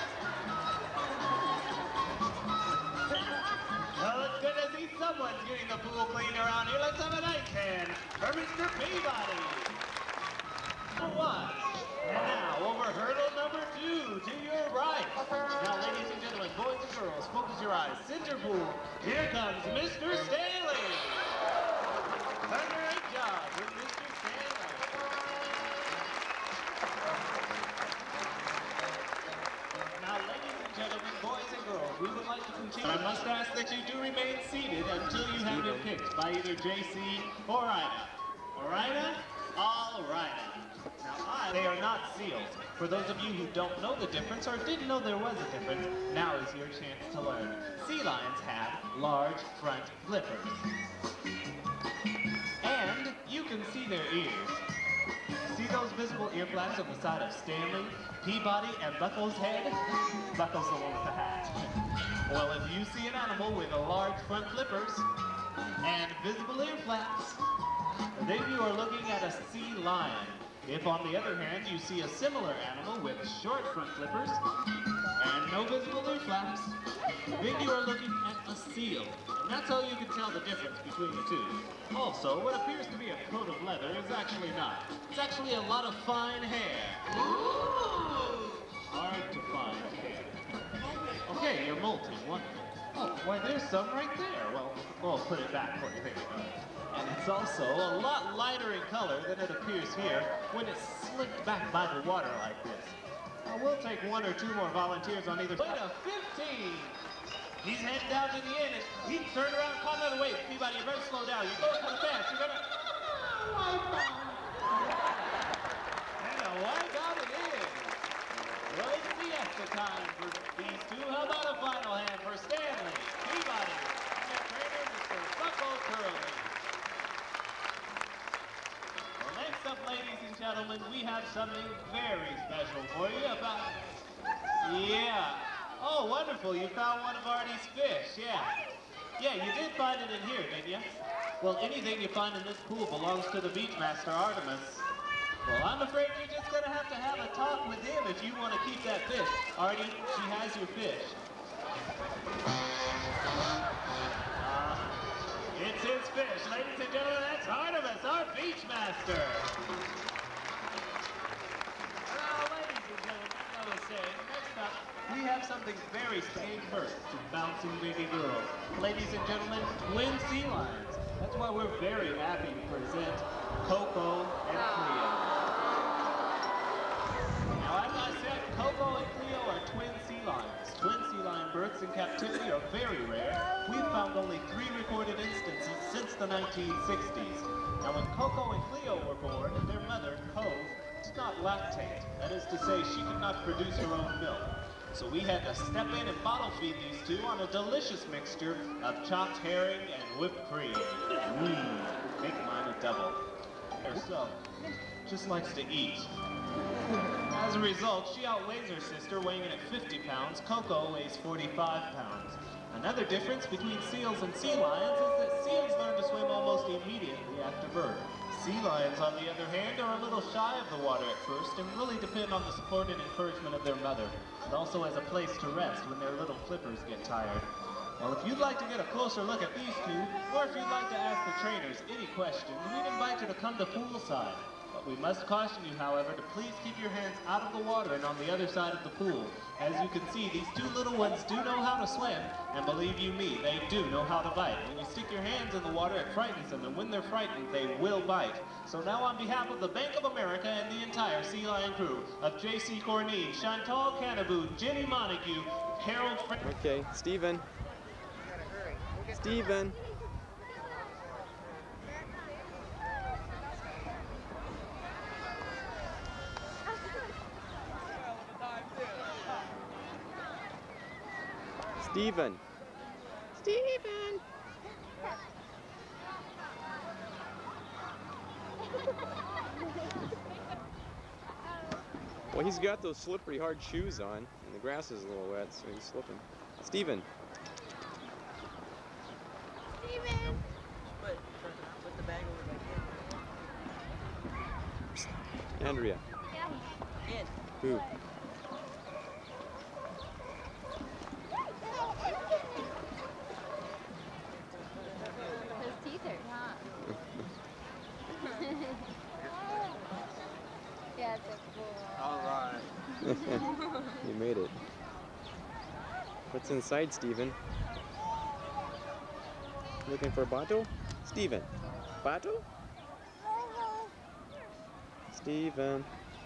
Speaker 18: Well, it's good to see someone's getting the pool clean around here. Let's have a nice hand for Mister Peabody. For one. And now, over hurdle number two, to your right. Now, ladies and gentlemen, close your eyes. Center pool. Here comes Mister Stanley. Done a great job with Mister Stanley. Now, ladies and gentlemen, boys and girls, we would like to continue. I must ask that you do remain seated until you have been picked by either J C or Ida. All right? All right. Now, I, they are not seals. For those of you who don't know the difference or didn't know there was a difference, now is your chance to learn. Sea lions have large front flippers. And you can see their ears. See those visible ear flaps on the side of Stanley, Peabody, and Buckle's head? Buckle's the one with the hat. Well, if you see an animal with a large front flippers and visible ear flaps, then you are looking at a sea lion. If, on the other hand, you see a similar animal with short front flippers and no visible ear flaps, then you are looking at a seal. And that's how you can tell the difference between the two. Also, what appears to be a coat of leather is actually not. It's actually a lot of fine hair. Ooh. Hard to find hair. Okay, you're molting. Wonderful. Oh, why, there's some right there. Well, we'll put it back for you. There you go. And it's also a lot lighter in color than it appears here when it's slicked back by the water like this. Now, we'll take one or two more volunteers on either side. Wait a fifteen! He's heading down to the end, and he turned around and caught another wave. Peabody, you better slow down. You're going kind of fast. You're gonna... And a wipeout it is. Well, it's siesta time for these two. How about a final hand for Stanley, Peabody, and their trainer, Mister Buckle Curley. Next up, ladies and gentlemen, we have something very special for you about... Yeah. Oh, wonderful. You found one of Artie's fish. Yeah. Yeah, you did find it in here, didn't you? Well, anything you find in this pool belongs to the Beachmaster, Artemis. Well, I'm afraid you're just going to have to have a talk with him if you want to keep that fish. Artie, she has your fish. Uh, it's his fish. Ladies and gentlemen, that's Artemis, our Beachmaster. Now, ladies and gentlemen, I was saying, next up, we have something very special first to bouncing baby girls. Ladies and gentlemen, twin sea lions. That's why we're very happy to present Coco and Cleo. Now, as I said, Coco and Cleo are twin sea lions. Twin sea lion births in captivity are very rare. We've found only three recorded instances since the nineteen sixties. Now, when Coco and Cleo were born, their mother, Cove, did not lactate. That is to say, she could not produce her own milk. So we had to step in and bottle feed these two on a delicious mixture of chopped herring and whipped cream. Mmm, make mine a double. Herself just likes to eat. As a result, she outweighs her sister, weighing in at fifty pounds. Coco weighs forty-five pounds. Another difference between seals and sea lions is that seals learn to swim almost immediately after birth. Sea lions, on the other hand, are a little shy of the water at first and really depend on the support and encouragement of their mother, and also as a place to rest when their little flippers get tired. Well, if you'd like to get a closer look at these two, or if you'd like to ask the trainers any questions, we'd invite you to come to poolside. But we must caution you, however, to please keep your hands out of the water and on the other side of the pool. As you can see, these two little ones do know how to swim, and believe you me, they do know how to bite. When you stick your hands in the water, it frightens them, and when they're frightened, they will bite. So now on behalf of the Bank of America and the entire Sea Lion crew, of J C Cornine, Chantal Canaboo, Jenny Montague, Harold Frank...
Speaker 1: Okay, Stephen. Stephen. Stephen. Stephen. Well, he's got those slippery hard shoes on, and the grass is a little wet, so he's slipping. Stephen.
Speaker 10: Stephen.
Speaker 17: Put, put the bag over my
Speaker 1: Andrea.
Speaker 10: Yeah.
Speaker 17: In.
Speaker 1: Who?
Speaker 10: His teeth hurt, huh? Yeah, it's a cool.
Speaker 9: All right.
Speaker 1: You made it. What's inside, Steven? Looking for Bato? Steven. Bato? Steven.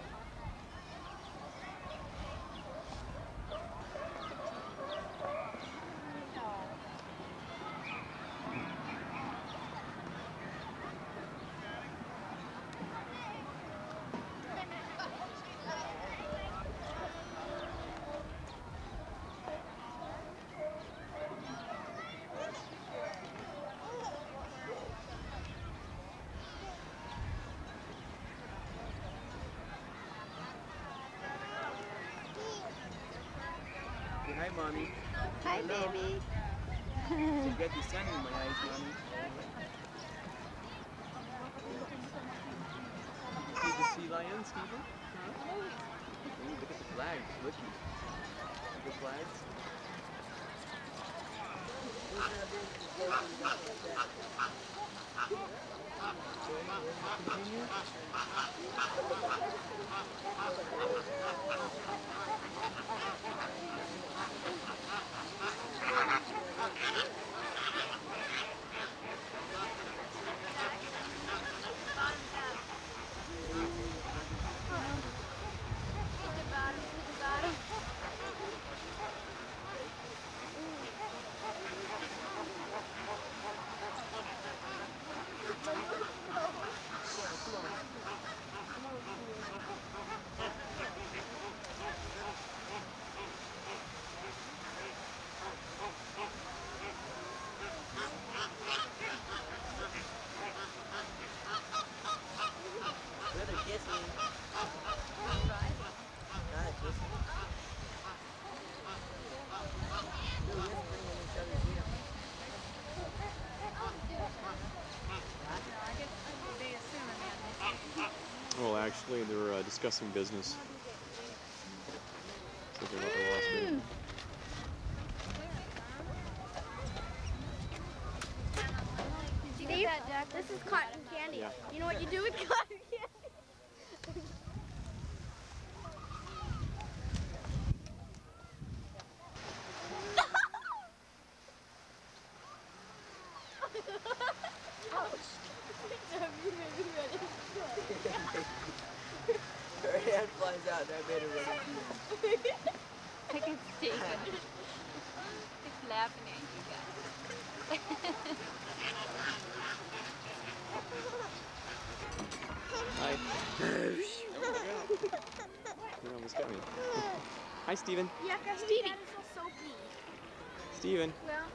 Speaker 8: Say hi, Mommy.
Speaker 10: Hi,
Speaker 8: Hello.
Speaker 10: baby.
Speaker 8: You get the sun in my eyes, Mommy. See the sea lion, Steven? Huh? Ooh, look at the flags. Look. The flags. Continue.
Speaker 1: Well, actually, they're uh, discussing business. Something about the Wall Street.
Speaker 10: Did you get that, Jack? This is cotton candy.
Speaker 1: Yeah.
Speaker 10: You know what you do with cotton candy?
Speaker 8: Her hand flies out, that made her run into you.
Speaker 11: I can see it. It's laughing at you guys.
Speaker 1: Hi. You almost got me. Hi, Steven.
Speaker 10: Yeah, guys, Stevie. That is so soapy.
Speaker 1: Steven.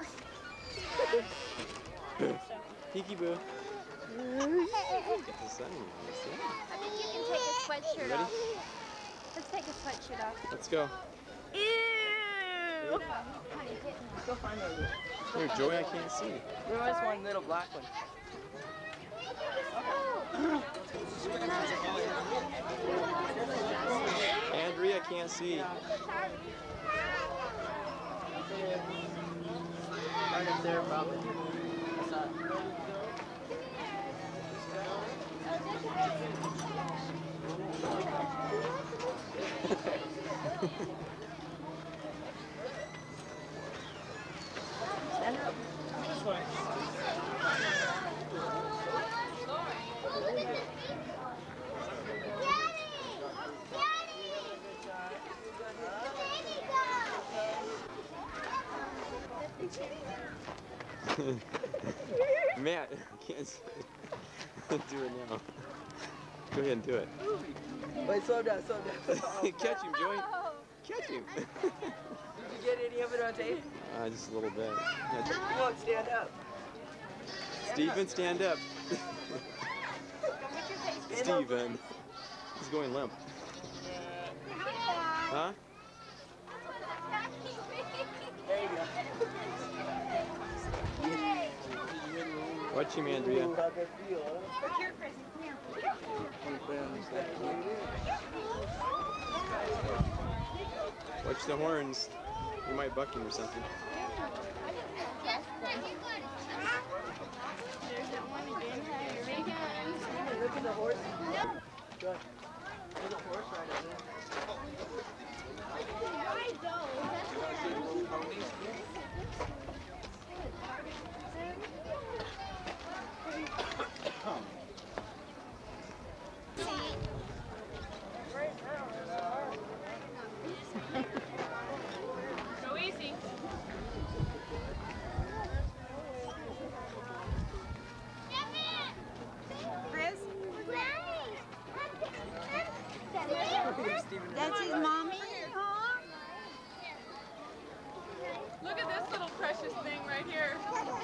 Speaker 10: Well,
Speaker 1: Peekaboo. Get the sun in your eyes, yeah.
Speaker 10: I think you can take a sweatshirt
Speaker 1: Ready?
Speaker 10: off. Let's take a sweatshirt off.
Speaker 1: Let's go.
Speaker 10: Ew!
Speaker 8: Go find her.
Speaker 1: Here, Joey, I can't see.
Speaker 8: There was one little black one.
Speaker 1: Andrea, I can't see.
Speaker 8: Right up there, probably. I saw it. Stand up. This way.
Speaker 1: Matt, I can't see. Do it now. Go ahead and do it.
Speaker 8: Wait, slow down, slow down.
Speaker 1: Catch him, Joey. Catch him.
Speaker 8: Did you get any of it on tape?
Speaker 1: Uh, just a little bit.
Speaker 8: Come on, stand up.
Speaker 1: Steven, stand up. Steven. He's going limp. Huh?
Speaker 8: There you go.
Speaker 1: Watch him, Andrea.
Speaker 8: Ooh, how'd that feel, huh?
Speaker 10: Look here, Chris. Come here.
Speaker 1: Watch the horns. You might buck him or something.
Speaker 10: There's that one again. Here he comes.
Speaker 8: Look at the horse. Go ahead. There's a horse right over there.
Speaker 10: Why though?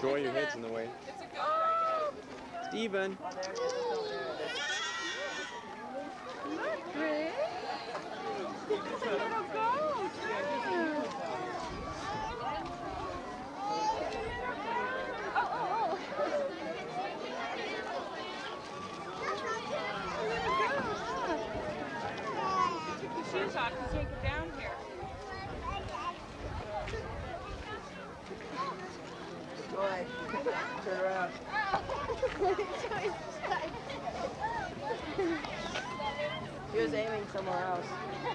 Speaker 1: Troy, your head's in the way. Steven.
Speaker 11: Look, Rick. It's a little goat. Oh, oh, oh.
Speaker 7: Take your shoes off and take it down here.
Speaker 8: Boy, turn around. He was aiming somewhere else.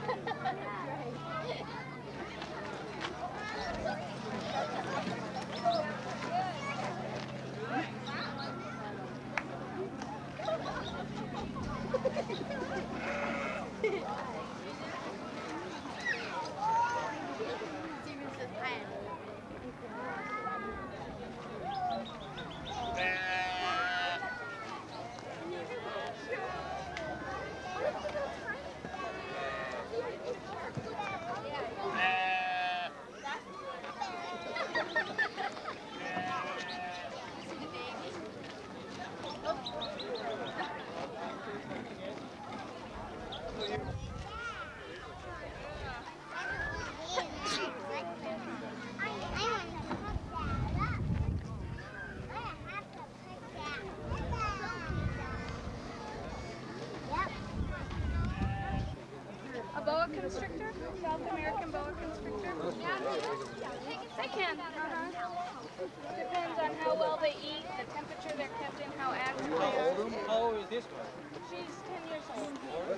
Speaker 11: A boa constrictor? South American boa constrictor? They can. Uh-huh. Depends on how well they eat, the temperature they're kept in, how active they are.
Speaker 8: How old is this one?
Speaker 11: She's ten years old.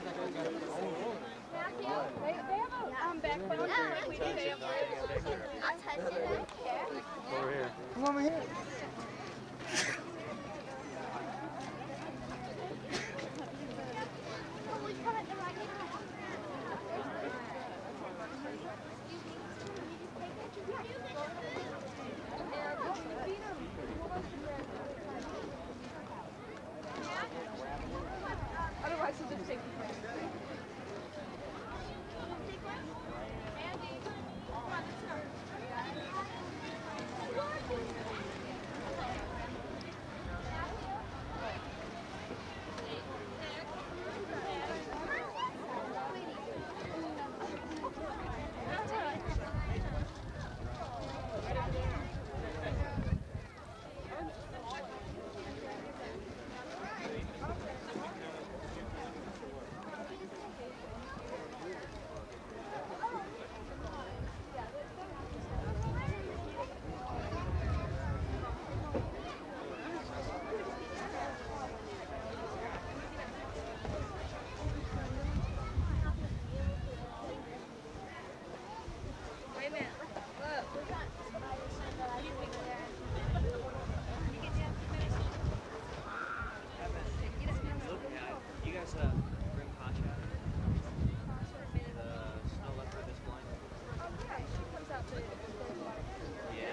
Speaker 11: They, they have a um, backbone, like we do. They have ribs. I'll touch it.
Speaker 1: Over here.
Speaker 8: Come over here.
Speaker 11: Otherwise, he'll just take the place.
Speaker 17: You guys uh, bring Pasha? The snow leopard that's blind?
Speaker 11: Okay, she comes out to
Speaker 17: Yeah.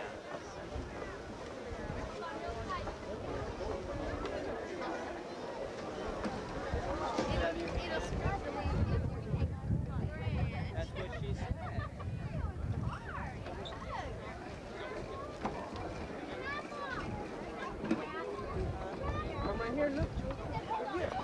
Speaker 11: It'll scrub the leaves.
Speaker 17: That's what she said.
Speaker 8: Come right here, look. Right here.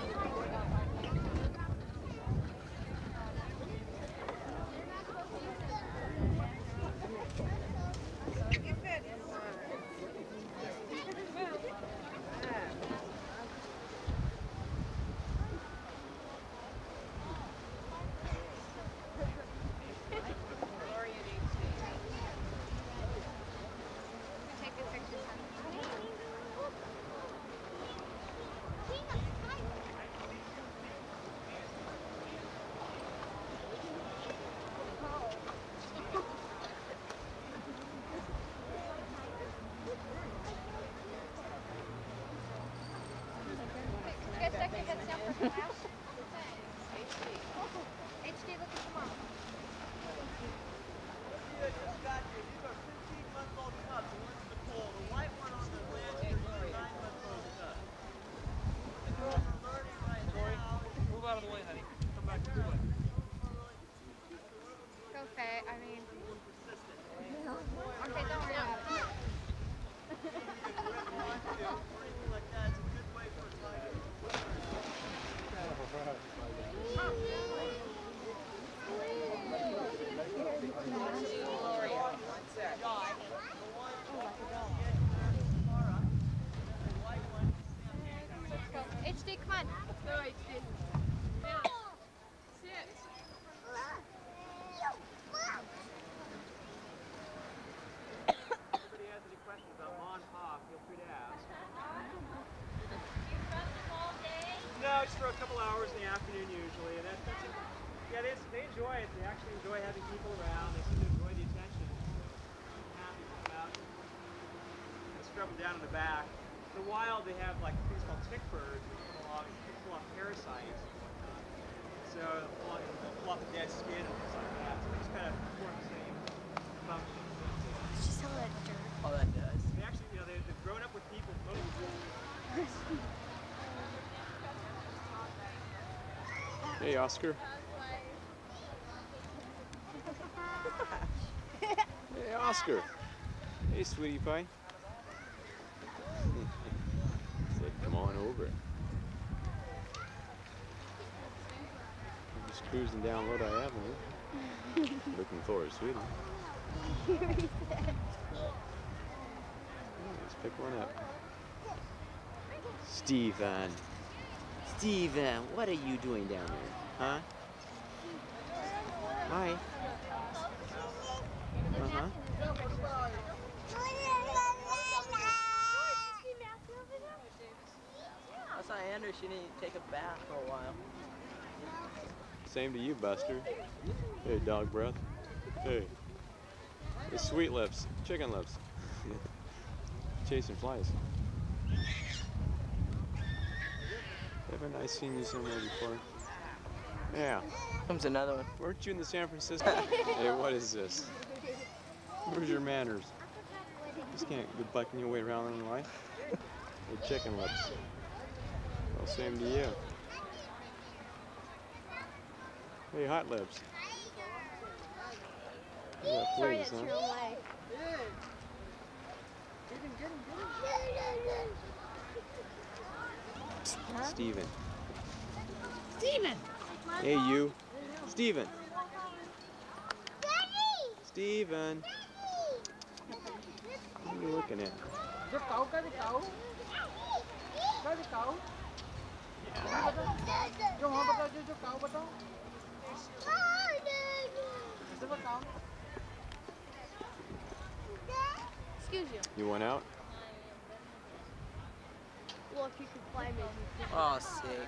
Speaker 11: Take the pictures. You guys stuck your heads down for the house? H D, look at your mom.
Speaker 17: Move out of the way, honey. Come back this way.
Speaker 11: Go Faye, I mean. Okay, don't worry about it. Alright, sit. Down. Sit.
Speaker 8: Anybody has any questions about Ma and Pa, feel free to ask. No, just for a couple hours in the afternoon usually. And that, that's it. Yeah, they, they enjoy it. They actually enjoy having people around. They seem to enjoy the attention. I'm happy to come out and scrub them down in the back. In the wild, they have like things called tick birds, which come along and pull off parasites. So they'll pull, off, they'll pull off the dead skin and things like that. So they just kind of perform the same function.
Speaker 10: Just all that dirt.
Speaker 8: All that does. They actually, you know, they, they've grown up with people mostly.
Speaker 1: Hey, Oscar. Hey, Oscar. Hey, sweetie pie. Said, come on over. I'm just cruising down Lodi Avenue. Looking for a sweetie. Let's pick one up. Steven. Steven, what are you doing down there? Huh? Hi. Uh-huh.
Speaker 19: I saw Andrew, she didn't take a bath for a while.
Speaker 1: Same to you, Buster. Hey, dog breath. Hey. It's sweet lips. Chicken lips. Chasing flies. Haven't I seen you somewhere before? Yeah.
Speaker 19: Comes another one.
Speaker 1: Weren't you in the San Francisco? Hey, what is this? Where's your manners? Just can't be bucking your way around in life. Hey, chicken lips. Well, same to you. Hey, hot lips. Yeah, please, huh? Steven.
Speaker 10: Steven!
Speaker 1: Hey, you. Steven. Steven. What are you looking at?
Speaker 19: Giúp cậu cái đi cậu. Cái đi cậu. Vô họ bắt đầu giúp cậu bắt đầu. Giúp cậu.
Speaker 11: Excuse you.
Speaker 1: You went out?
Speaker 11: Well, if you could fly me.
Speaker 19: Oh, sick.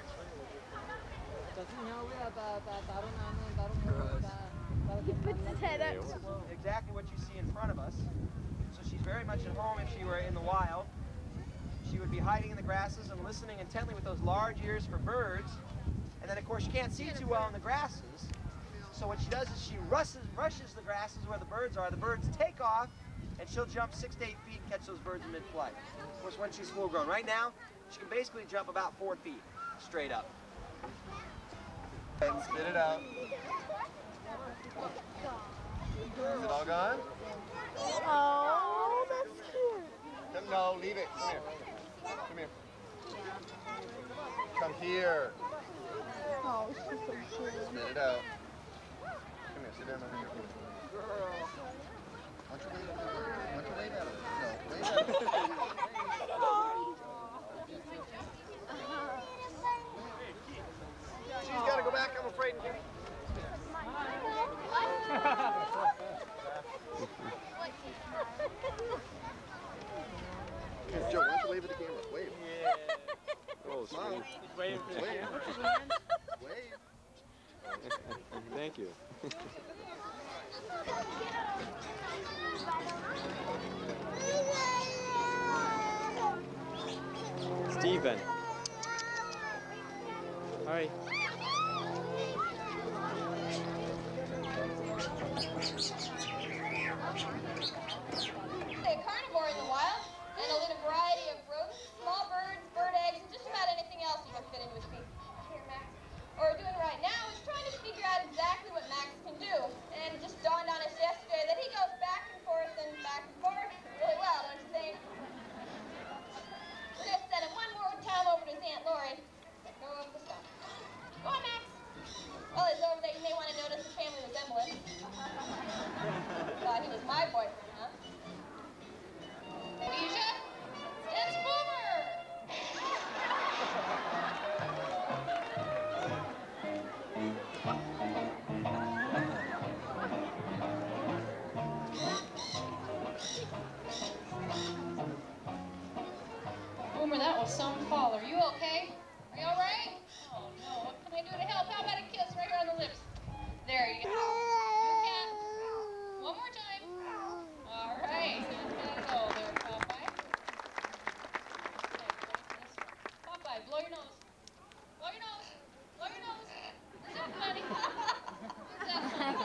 Speaker 11: He puts his head up.
Speaker 5: Exactly what you see in front of us. So she's very much at home if she were in the wild. She would be hiding in the grasses and listening intently with those large ears for birds. And then, of course, she can't see too well in the grasses. So what she does is she rushes, rushes the grasses where the birds are. The birds take off, and she'll jump six to eight feet and catch those birds in mid-flight. Of course, when she's full grown. Right now, she can basically jump about four feet straight up.
Speaker 16: And spit it out. Is it all gone?
Speaker 10: Oh, that's cute.
Speaker 16: No, leave it. Come here. Come here. Come here.
Speaker 10: Oh, she's so cute.
Speaker 16: Spit it out. Come here, sit down over here. Why don't you wave, why don't you wave at her? No, wave at her. She's got to go back, I'm afraid. Joe, why don't you wave at the camera? Wave.
Speaker 1: Yeah. Oh,
Speaker 16: smile.
Speaker 8: He's waving for the
Speaker 16: Wave.
Speaker 8: camera.
Speaker 16: Wave.
Speaker 1: Thank you. Steven. Hi.
Speaker 20: A carnivore in the wild, and will eat a variety of rodents, small birds, bird eggs, and just about anything else he can fit into his beak. Here, Max. What we're doing right now is trying to figure out exactly what Max can do. And it just dawned on us yesterday that he goes back and forth and back and forth really well, don't you think? We're going to send him one more time over to his Aunt Lori. Let go of the stone.
Speaker 2: know, some fall. Are you okay? Are you all right? Oh, no. What can I do to help? How about a kiss right here on the lips? There you go. You can. One more time. All right. Good to go there, Popeye. Popeye, blow your nose. Blow your nose. Blow your nose. Is that funny? Is that funny?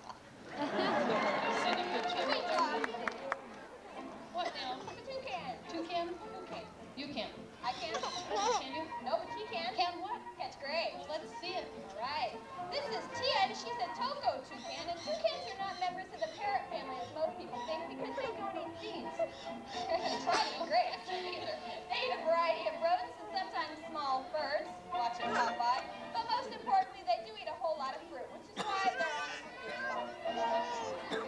Speaker 2: Son of a bitch. What now?
Speaker 20: I'm a toucan.
Speaker 2: Toucan? Okay. You can.
Speaker 20: I can.
Speaker 2: Can you?
Speaker 20: No, but she can.
Speaker 2: Can what?
Speaker 20: Catch grapes.
Speaker 2: Well, let's see it.
Speaker 20: All right. This is Tia, and she's a Toko toucan, and toucans are not members of the parrot family as most people think because they don't eat seeds. Try to eat grapes either. They eat a variety of rodents and sometimes small birds. Watch it pop by. But most importantly, they do eat a whole lot of fruit, which is why they're on the fruit.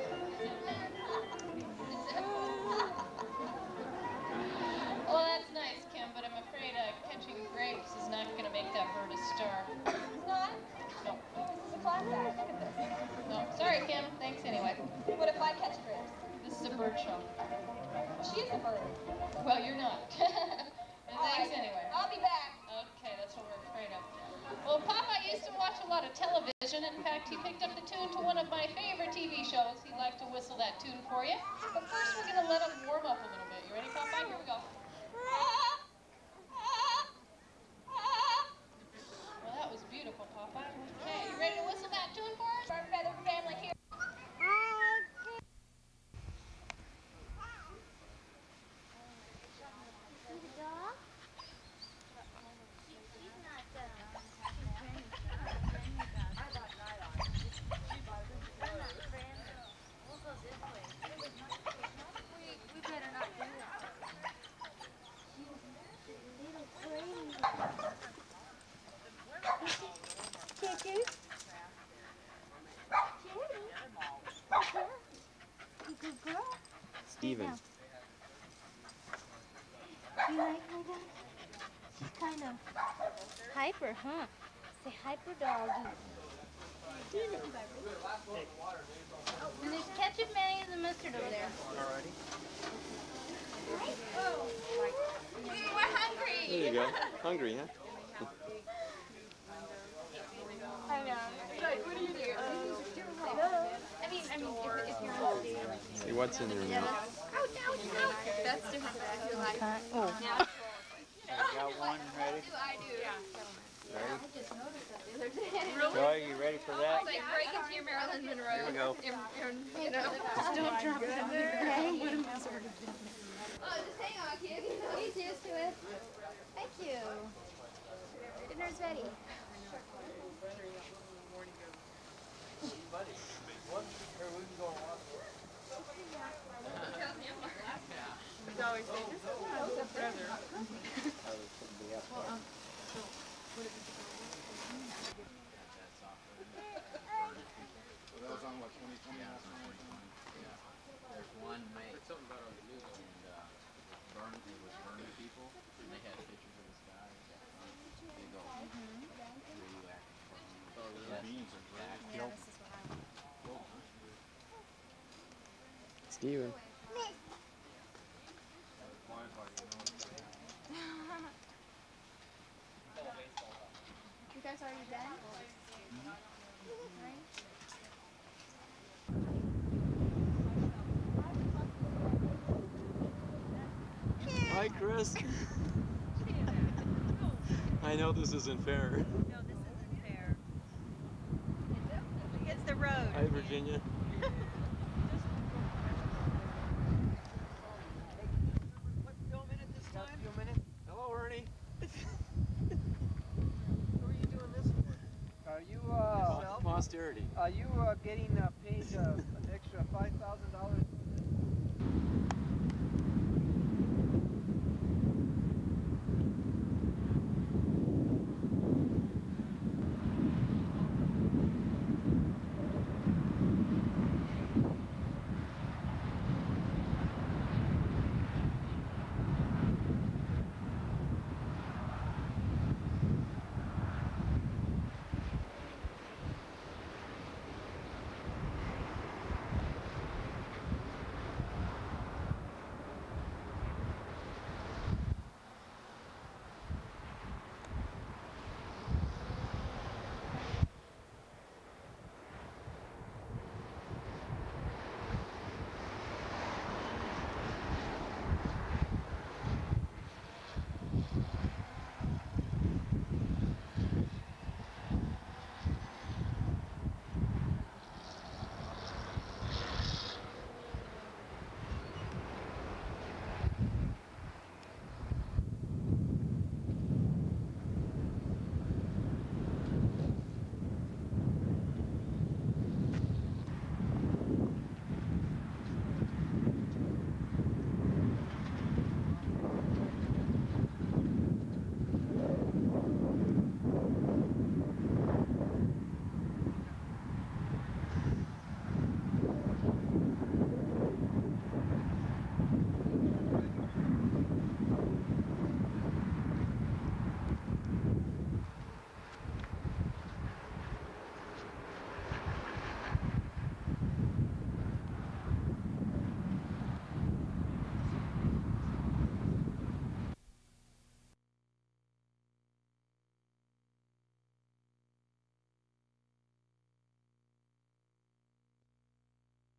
Speaker 2: Well, that's nice, Kim, but I'm afraid uh, catching grapes is not going to make that bird a star.
Speaker 20: It's not?
Speaker 2: No.
Speaker 20: Oh, this is a class act. Look at this.
Speaker 2: No. Sorry, Kim. Thanks anyway.
Speaker 20: What if I catch grapes?
Speaker 2: This is a bird show.
Speaker 20: She is a bird.
Speaker 2: Well, you're not. And thanks
Speaker 20: right.
Speaker 2: anyway.
Speaker 20: I'll be back.
Speaker 2: Okay, that's what we're afraid of. Well, Papa used to watch a lot of television. In fact, he picked up the tune to one of my favorite T V shows. He'd like to whistle that tune for you. But first, we're going to let him warm up a little bit. You ready, Papa? Here we go. Well, that was beautiful, Papa. Okay, you ready to whistle that tune for us?
Speaker 20: Our feathered family here.
Speaker 1: Steven.
Speaker 10: You like my dog? She's kind of hyper, huh? Say hyper doggy. And there's ketchup, mayonnaise, and mustard over there.
Speaker 1: Alrighty.
Speaker 10: Oh. We're hungry.
Speaker 1: There you go. Hungry, huh?
Speaker 10: I know. What are you doing? I mean, I mean, if, if you're hungry.
Speaker 1: See what's in your mouth.
Speaker 10: That's different than I feel like.
Speaker 1: Oh.
Speaker 10: Now,
Speaker 6: You got one ready?
Speaker 10: I do.
Speaker 6: Ready?
Speaker 10: I just noticed that the other day.
Speaker 6: Joy, you ready for that?
Speaker 10: It's like break into your Marilyn Monroe.
Speaker 6: Here we go.
Speaker 10: You know, just don't drop it on the ground. What a mess. Oh, just hang on, kid. He's used to it. Thank you. Dinner's ready.
Speaker 3: He's always saying, this is my little brother.
Speaker 16: That was on what, twenty twenty?
Speaker 12: There's one mate. Heard something about on the news and uh, burn, it was burning people, and they had pictures of this guy. Big old radioactive burn.
Speaker 16: Oh, the beans are really killed.
Speaker 1: Steven.
Speaker 10: You guys already done?
Speaker 1: Hi, Chris. I know this isn't fair.
Speaker 21: No, this isn't fair. It's the road.
Speaker 1: Hi, Virginia.
Speaker 8: Hello, Ernie.
Speaker 6: Who are you doing this for? Are you, uh...
Speaker 1: Posterity.
Speaker 6: Are you, uh, getting, uh, paid, uh, an extra five thousand dollars?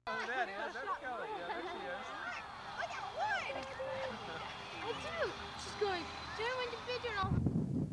Speaker 9: Oh, that is. That's Kelly. Yeah, there she is.
Speaker 10: I got one! I do! She's going, Jen went to fidget and I'll...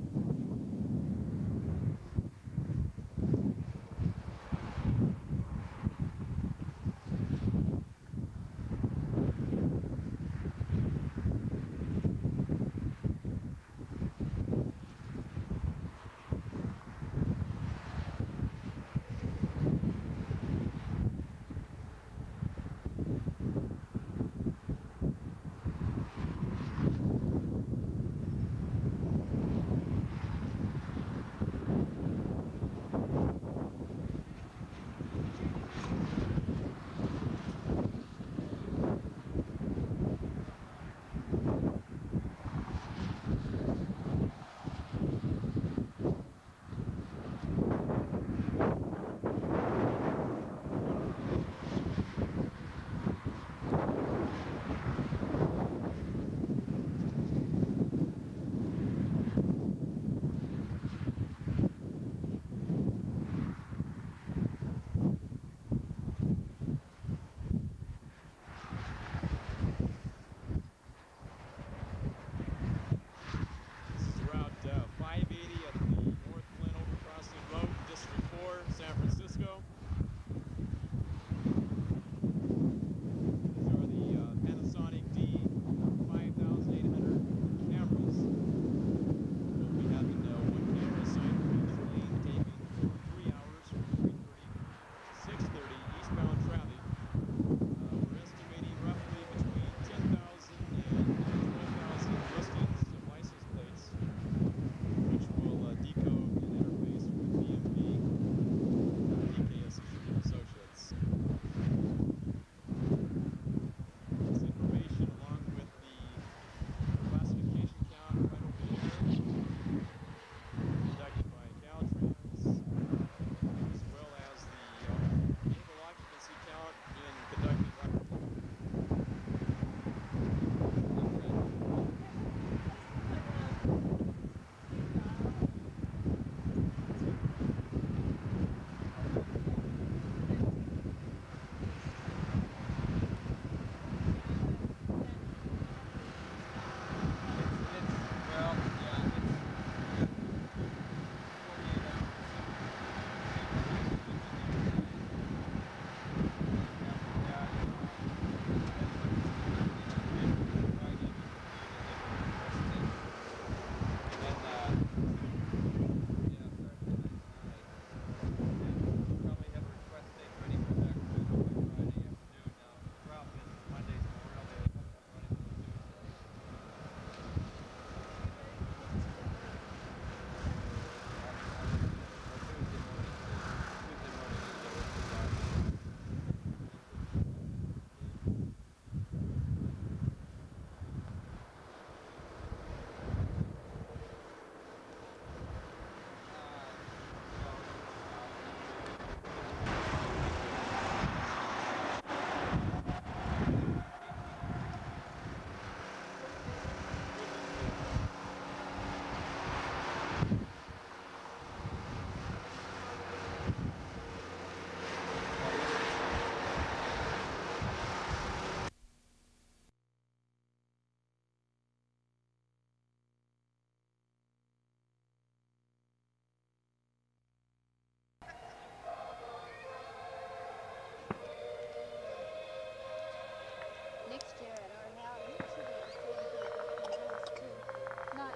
Speaker 10: Next year at our house, next year it's going to be too. Not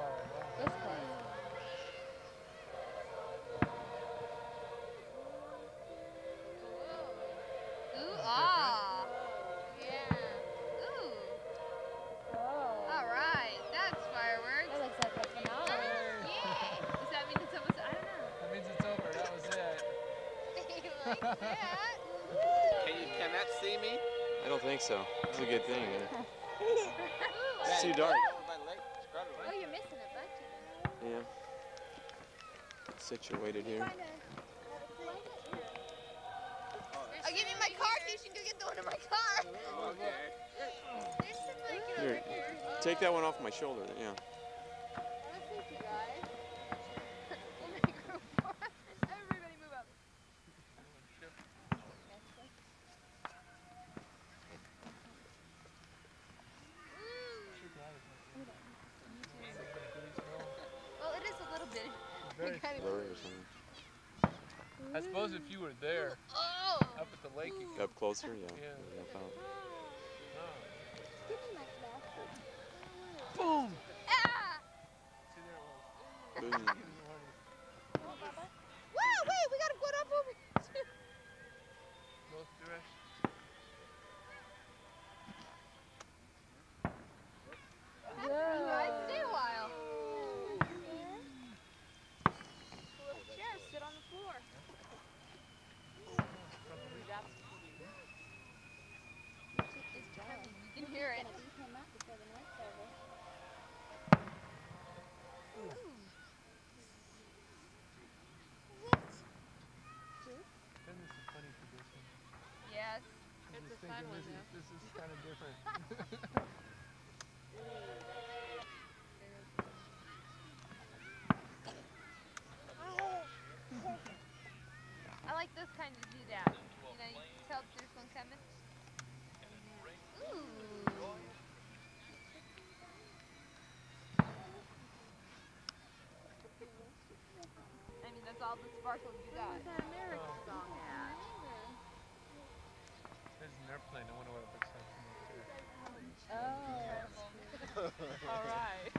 Speaker 10: this place. Ooh, ah. Yeah. Ooh. Oh. All right. That's fireworks. That looks like a finale. Yeah. Does that mean it's almost, I don't know.
Speaker 9: That means it's over. That was it.
Speaker 10: You like that?
Speaker 12: Can you cannot see me?
Speaker 1: I don't think so. It's a good thing. Yeah. It's too dark.
Speaker 10: Oh, you're missing a bunch of them.
Speaker 1: Yeah. It's situated here.
Speaker 10: I'll give you my car keys. You can go get the one in my car.
Speaker 12: Okay.
Speaker 10: There's some like it
Speaker 1: Here,
Speaker 10: over here.
Speaker 1: take that one off my shoulder. Yeah.
Speaker 10: Let's see you guys. We'll make room for us. Everybody move up.
Speaker 1: Uh-huh.
Speaker 9: I suppose if you were there,
Speaker 10: Oh.
Speaker 9: up at the lake, you could.
Speaker 1: Up closer, yeah.
Speaker 9: Yeah.
Speaker 1: yeah up out.
Speaker 9: Boom!
Speaker 10: Ah!
Speaker 9: See, there it was.
Speaker 1: Boom.
Speaker 10: Wow, wait, we gotta go up over here.
Speaker 9: Both directions.
Speaker 10: You guys stay a while.
Speaker 11: Chair, sit on the floor.
Speaker 10: It's coming. You can hear it.
Speaker 9: Isn't this a funny tradition?
Speaker 10: Yes.
Speaker 9: I'm
Speaker 10: It's
Speaker 9: just
Speaker 10: a fun
Speaker 9: thinking
Speaker 10: one,
Speaker 9: this is,
Speaker 10: though.
Speaker 9: this is kind of different.
Speaker 10: I like this kind of do that. You know, you can tell there's one coming. Ooh. I mean, that's all the sparkle you got.
Speaker 11: Where's that American song at?
Speaker 9: There's an airplane. I wonder what it looks like from
Speaker 11: Oh.
Speaker 9: up there.
Speaker 11: All right.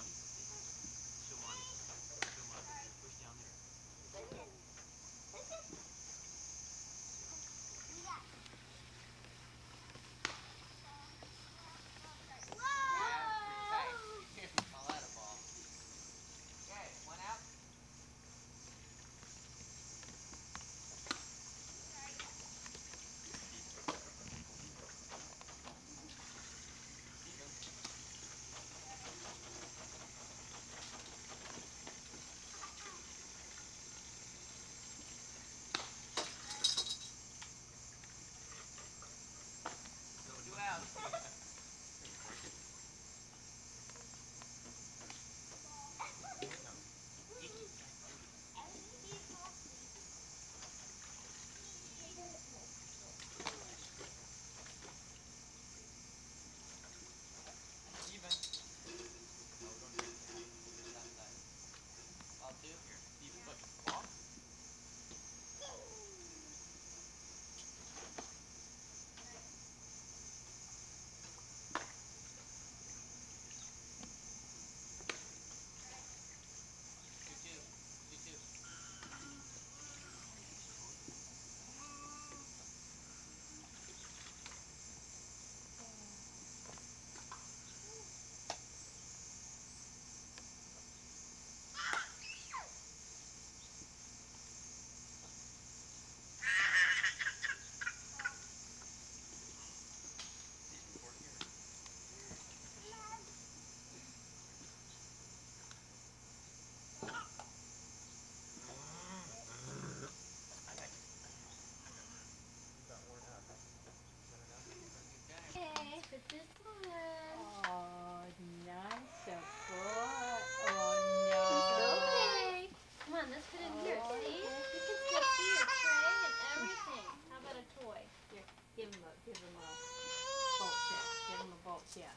Speaker 13: Oh, nice and good. Oh, no.
Speaker 21: Okay. Come on, let's put it in here. See? You can still see your tray and everything. How about a toy?
Speaker 13: Here, give him a, give him a bolt check. Give him a bolt check.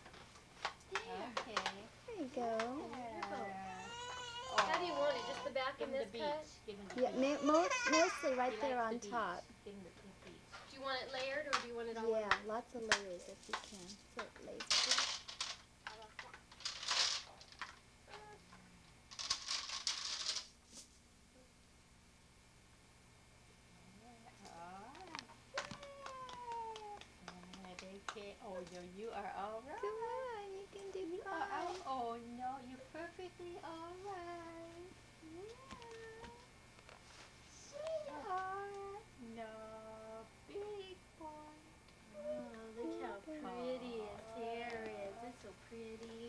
Speaker 13: Okay.
Speaker 22: There you go.
Speaker 13: Oh.
Speaker 21: How do you want it? Just the back
Speaker 13: Give
Speaker 21: and
Speaker 13: him
Speaker 21: this
Speaker 13: the
Speaker 21: cut?
Speaker 13: beach. Give him the
Speaker 22: Yeah,
Speaker 13: beach.
Speaker 22: ma mo mostly right
Speaker 13: He
Speaker 22: there
Speaker 13: likes
Speaker 22: on
Speaker 13: the beach.
Speaker 22: top.
Speaker 13: Give him the pink beach.
Speaker 21: Do you want it layered or do you want it all
Speaker 22: Yeah,
Speaker 21: in?
Speaker 22: lots of layers if you can. So it lays good.
Speaker 13: Okay. Oh, you, you are all right.
Speaker 22: Come on, you can do
Speaker 13: You are all,
Speaker 22: fine.
Speaker 13: oh no, you're perfectly all right. Sweetheart. No, big boy.
Speaker 21: Oh, look how pretty his hair is. It's so pretty.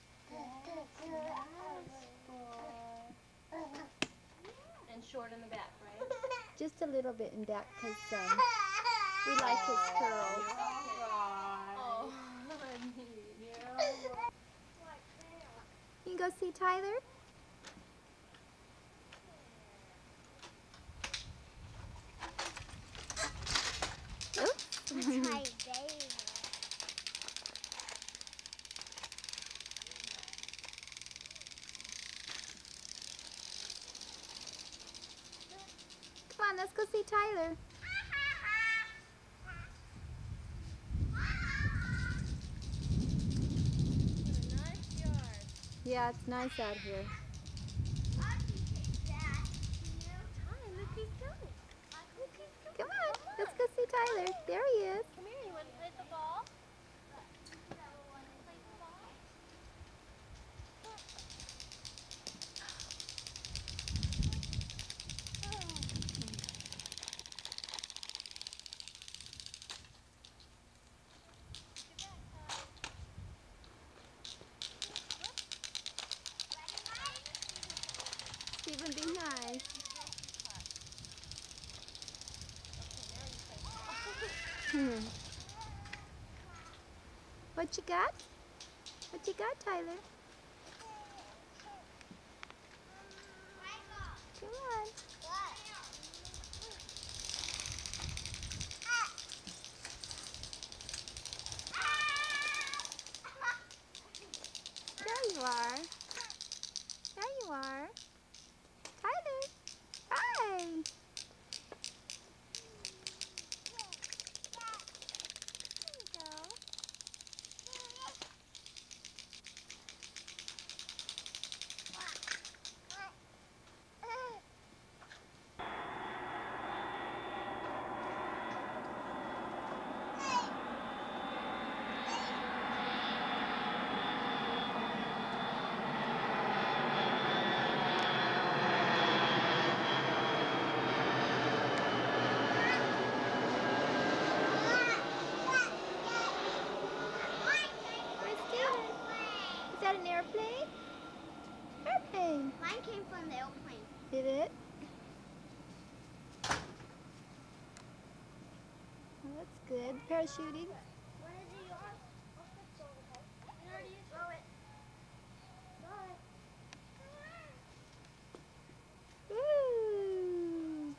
Speaker 13: Nice boy.
Speaker 21: And short in the back, right?
Speaker 22: Just a little bit in back because um, we like his curls.
Speaker 21: Oh,
Speaker 22: You can go see Tyler? Oops.
Speaker 19: Hi, baby.
Speaker 22: on, let's go see Tyler.
Speaker 21: Nice yard.
Speaker 22: Yeah, it's nice out here. Come on, let's go see Tyler. There he is.
Speaker 21: Come here, you want to play the ball?
Speaker 22: Stephen, be nice. Hmm. What you got? What you got, Tyler? Come on. There you are. There you are. Tyler. Hi. There you go. Is that an airplane? Airplane.
Speaker 19: Mine came from the airplane.
Speaker 22: Did it? Well, that's good. Parachuting.
Speaker 19: What is it yours? You already throw it. Throw it.
Speaker 22: Woo!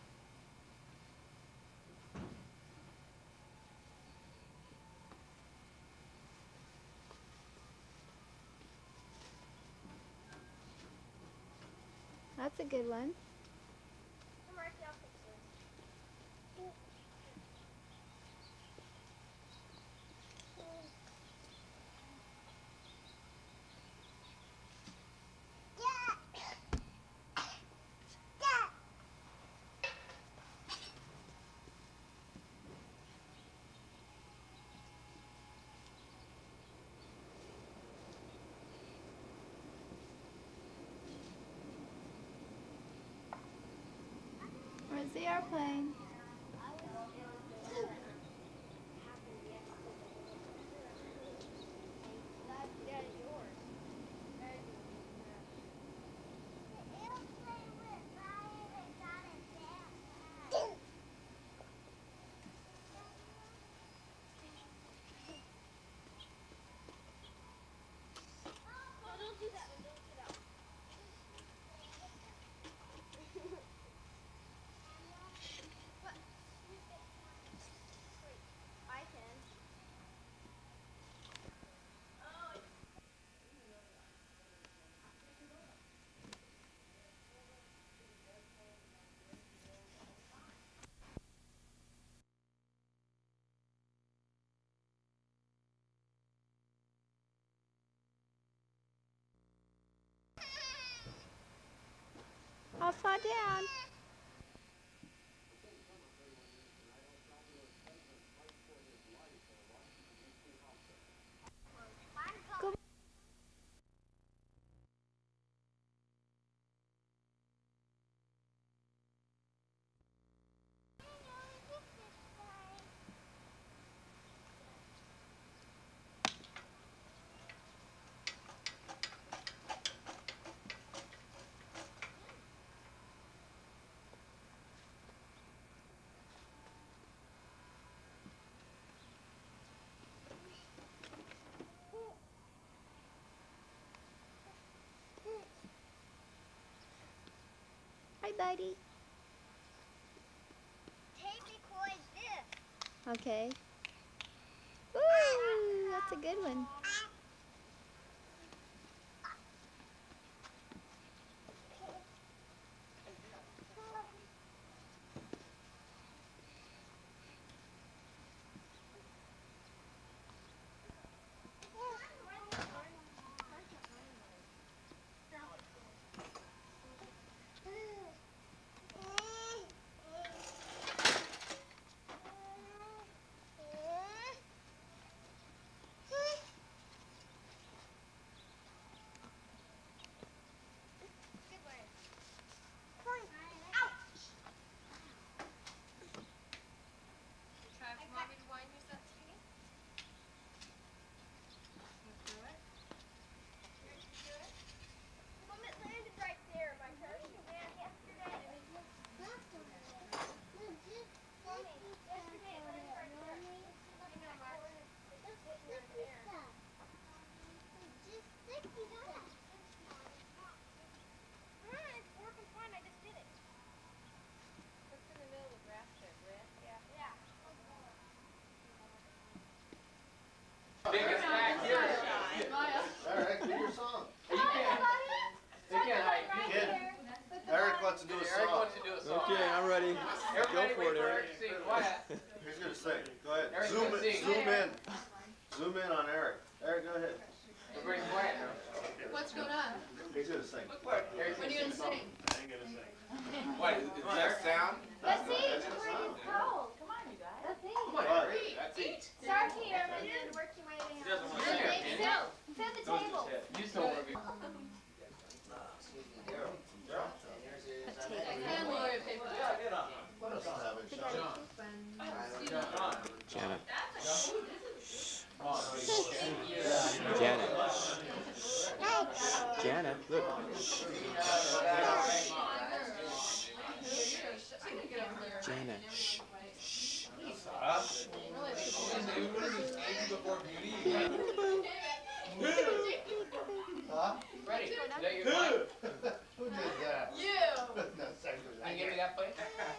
Speaker 22: That's a good one.
Speaker 19: Come Marky, I'll fix yours.
Speaker 22: Where's the airplane? I'll fall down. Go. Hi, buddy.
Speaker 19: Tape records this.
Speaker 22: Okay. Woo! That's a good one.
Speaker 1: Look. Jana. Shh.
Speaker 12: Huh? Ready? Is that your plate?
Speaker 16: Who did that?
Speaker 12: You!
Speaker 16: No, second.
Speaker 12: Can you give me that plate?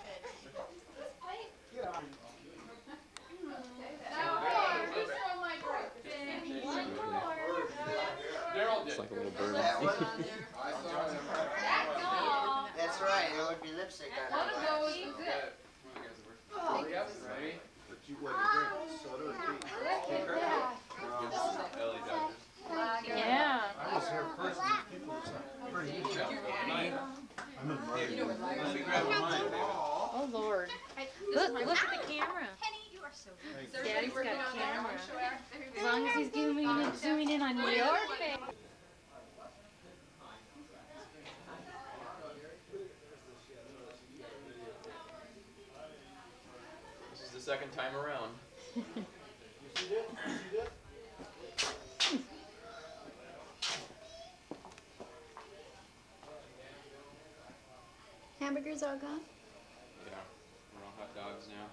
Speaker 1: It's like a little bird.
Speaker 16: That one? That's right, there would be lipstick on
Speaker 2: One
Speaker 16: it.
Speaker 2: of those is it.
Speaker 12: Oh, yep, ready?
Speaker 16: But you what, you drink soda or tea?
Speaker 11: Yeah.
Speaker 16: I was here first, and these people were pretty easy. I'm in
Speaker 12: Let me grab mine.
Speaker 11: Oh Lord. Look, look at the camera.
Speaker 2: Penny, you are so good.
Speaker 11: Daddy's got camera. As long as he's zooming in, zooming in on your face.
Speaker 1: This is the second time around.
Speaker 22: Hamburgers all gone?
Speaker 1: Yeah, we're all hot dogs now.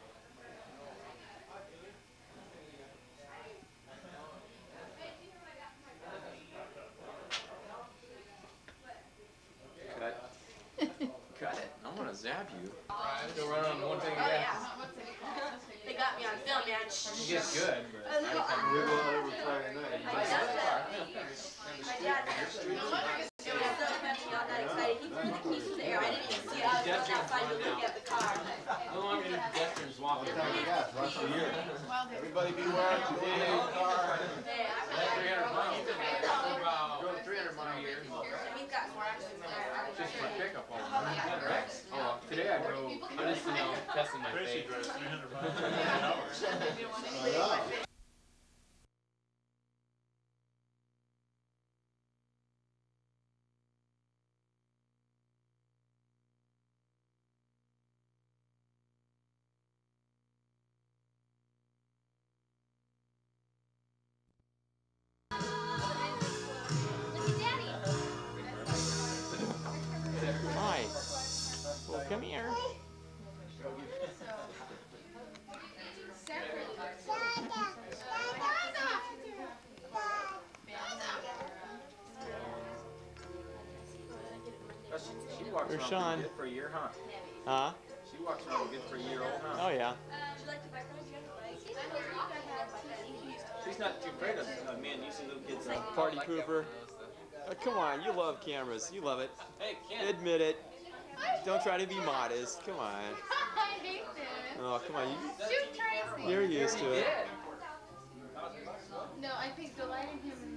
Speaker 1: Cut. Cut it. I want to zap you.
Speaker 12: Still running on one thing
Speaker 3: Oh,
Speaker 12: again.
Speaker 3: yeah. They got me on film, man.
Speaker 12: You get good, but
Speaker 3: Uh, look.
Speaker 12: I
Speaker 16: We will over Friday night.
Speaker 3: My dad said, my dad, it was so touching, I got that excited. He threw the keys to the air. I didn't even see it. I was just outside to look at the car.
Speaker 12: no longer do pedestrians walk
Speaker 16: What time you got? Once a year. Everybody be wearing a big car.
Speaker 3: Hey, I
Speaker 12: three hundred miles.
Speaker 16: Going three hundred miles a year.
Speaker 3: He's got more action than I
Speaker 12: Just for pickup all the time. Oh, well, today I drove, I just, you know, testing my faith.
Speaker 18: drives three hundred miles an hour.
Speaker 16: I know.
Speaker 1: Hi. Well, come here.
Speaker 12: She walks
Speaker 1: Where's
Speaker 12: around
Speaker 1: Sean?
Speaker 12: good for a year, huh?
Speaker 1: Huh?
Speaker 12: She walks around good for a year old, huh?
Speaker 1: Oh, yeah.
Speaker 3: Would you like to buy from
Speaker 12: She's not too afraid of uh, me and you see little kids. Uh,
Speaker 1: Party pooper. Oh, come on, you love cameras. You love it.
Speaker 12: Hey, Ken.
Speaker 1: Admit it. Don't try to be modest. Come on.
Speaker 11: I hate this.
Speaker 1: Oh, come on. You,
Speaker 11: Shoot Tracy.
Speaker 1: you're used to it.
Speaker 11: No, I think delighting him in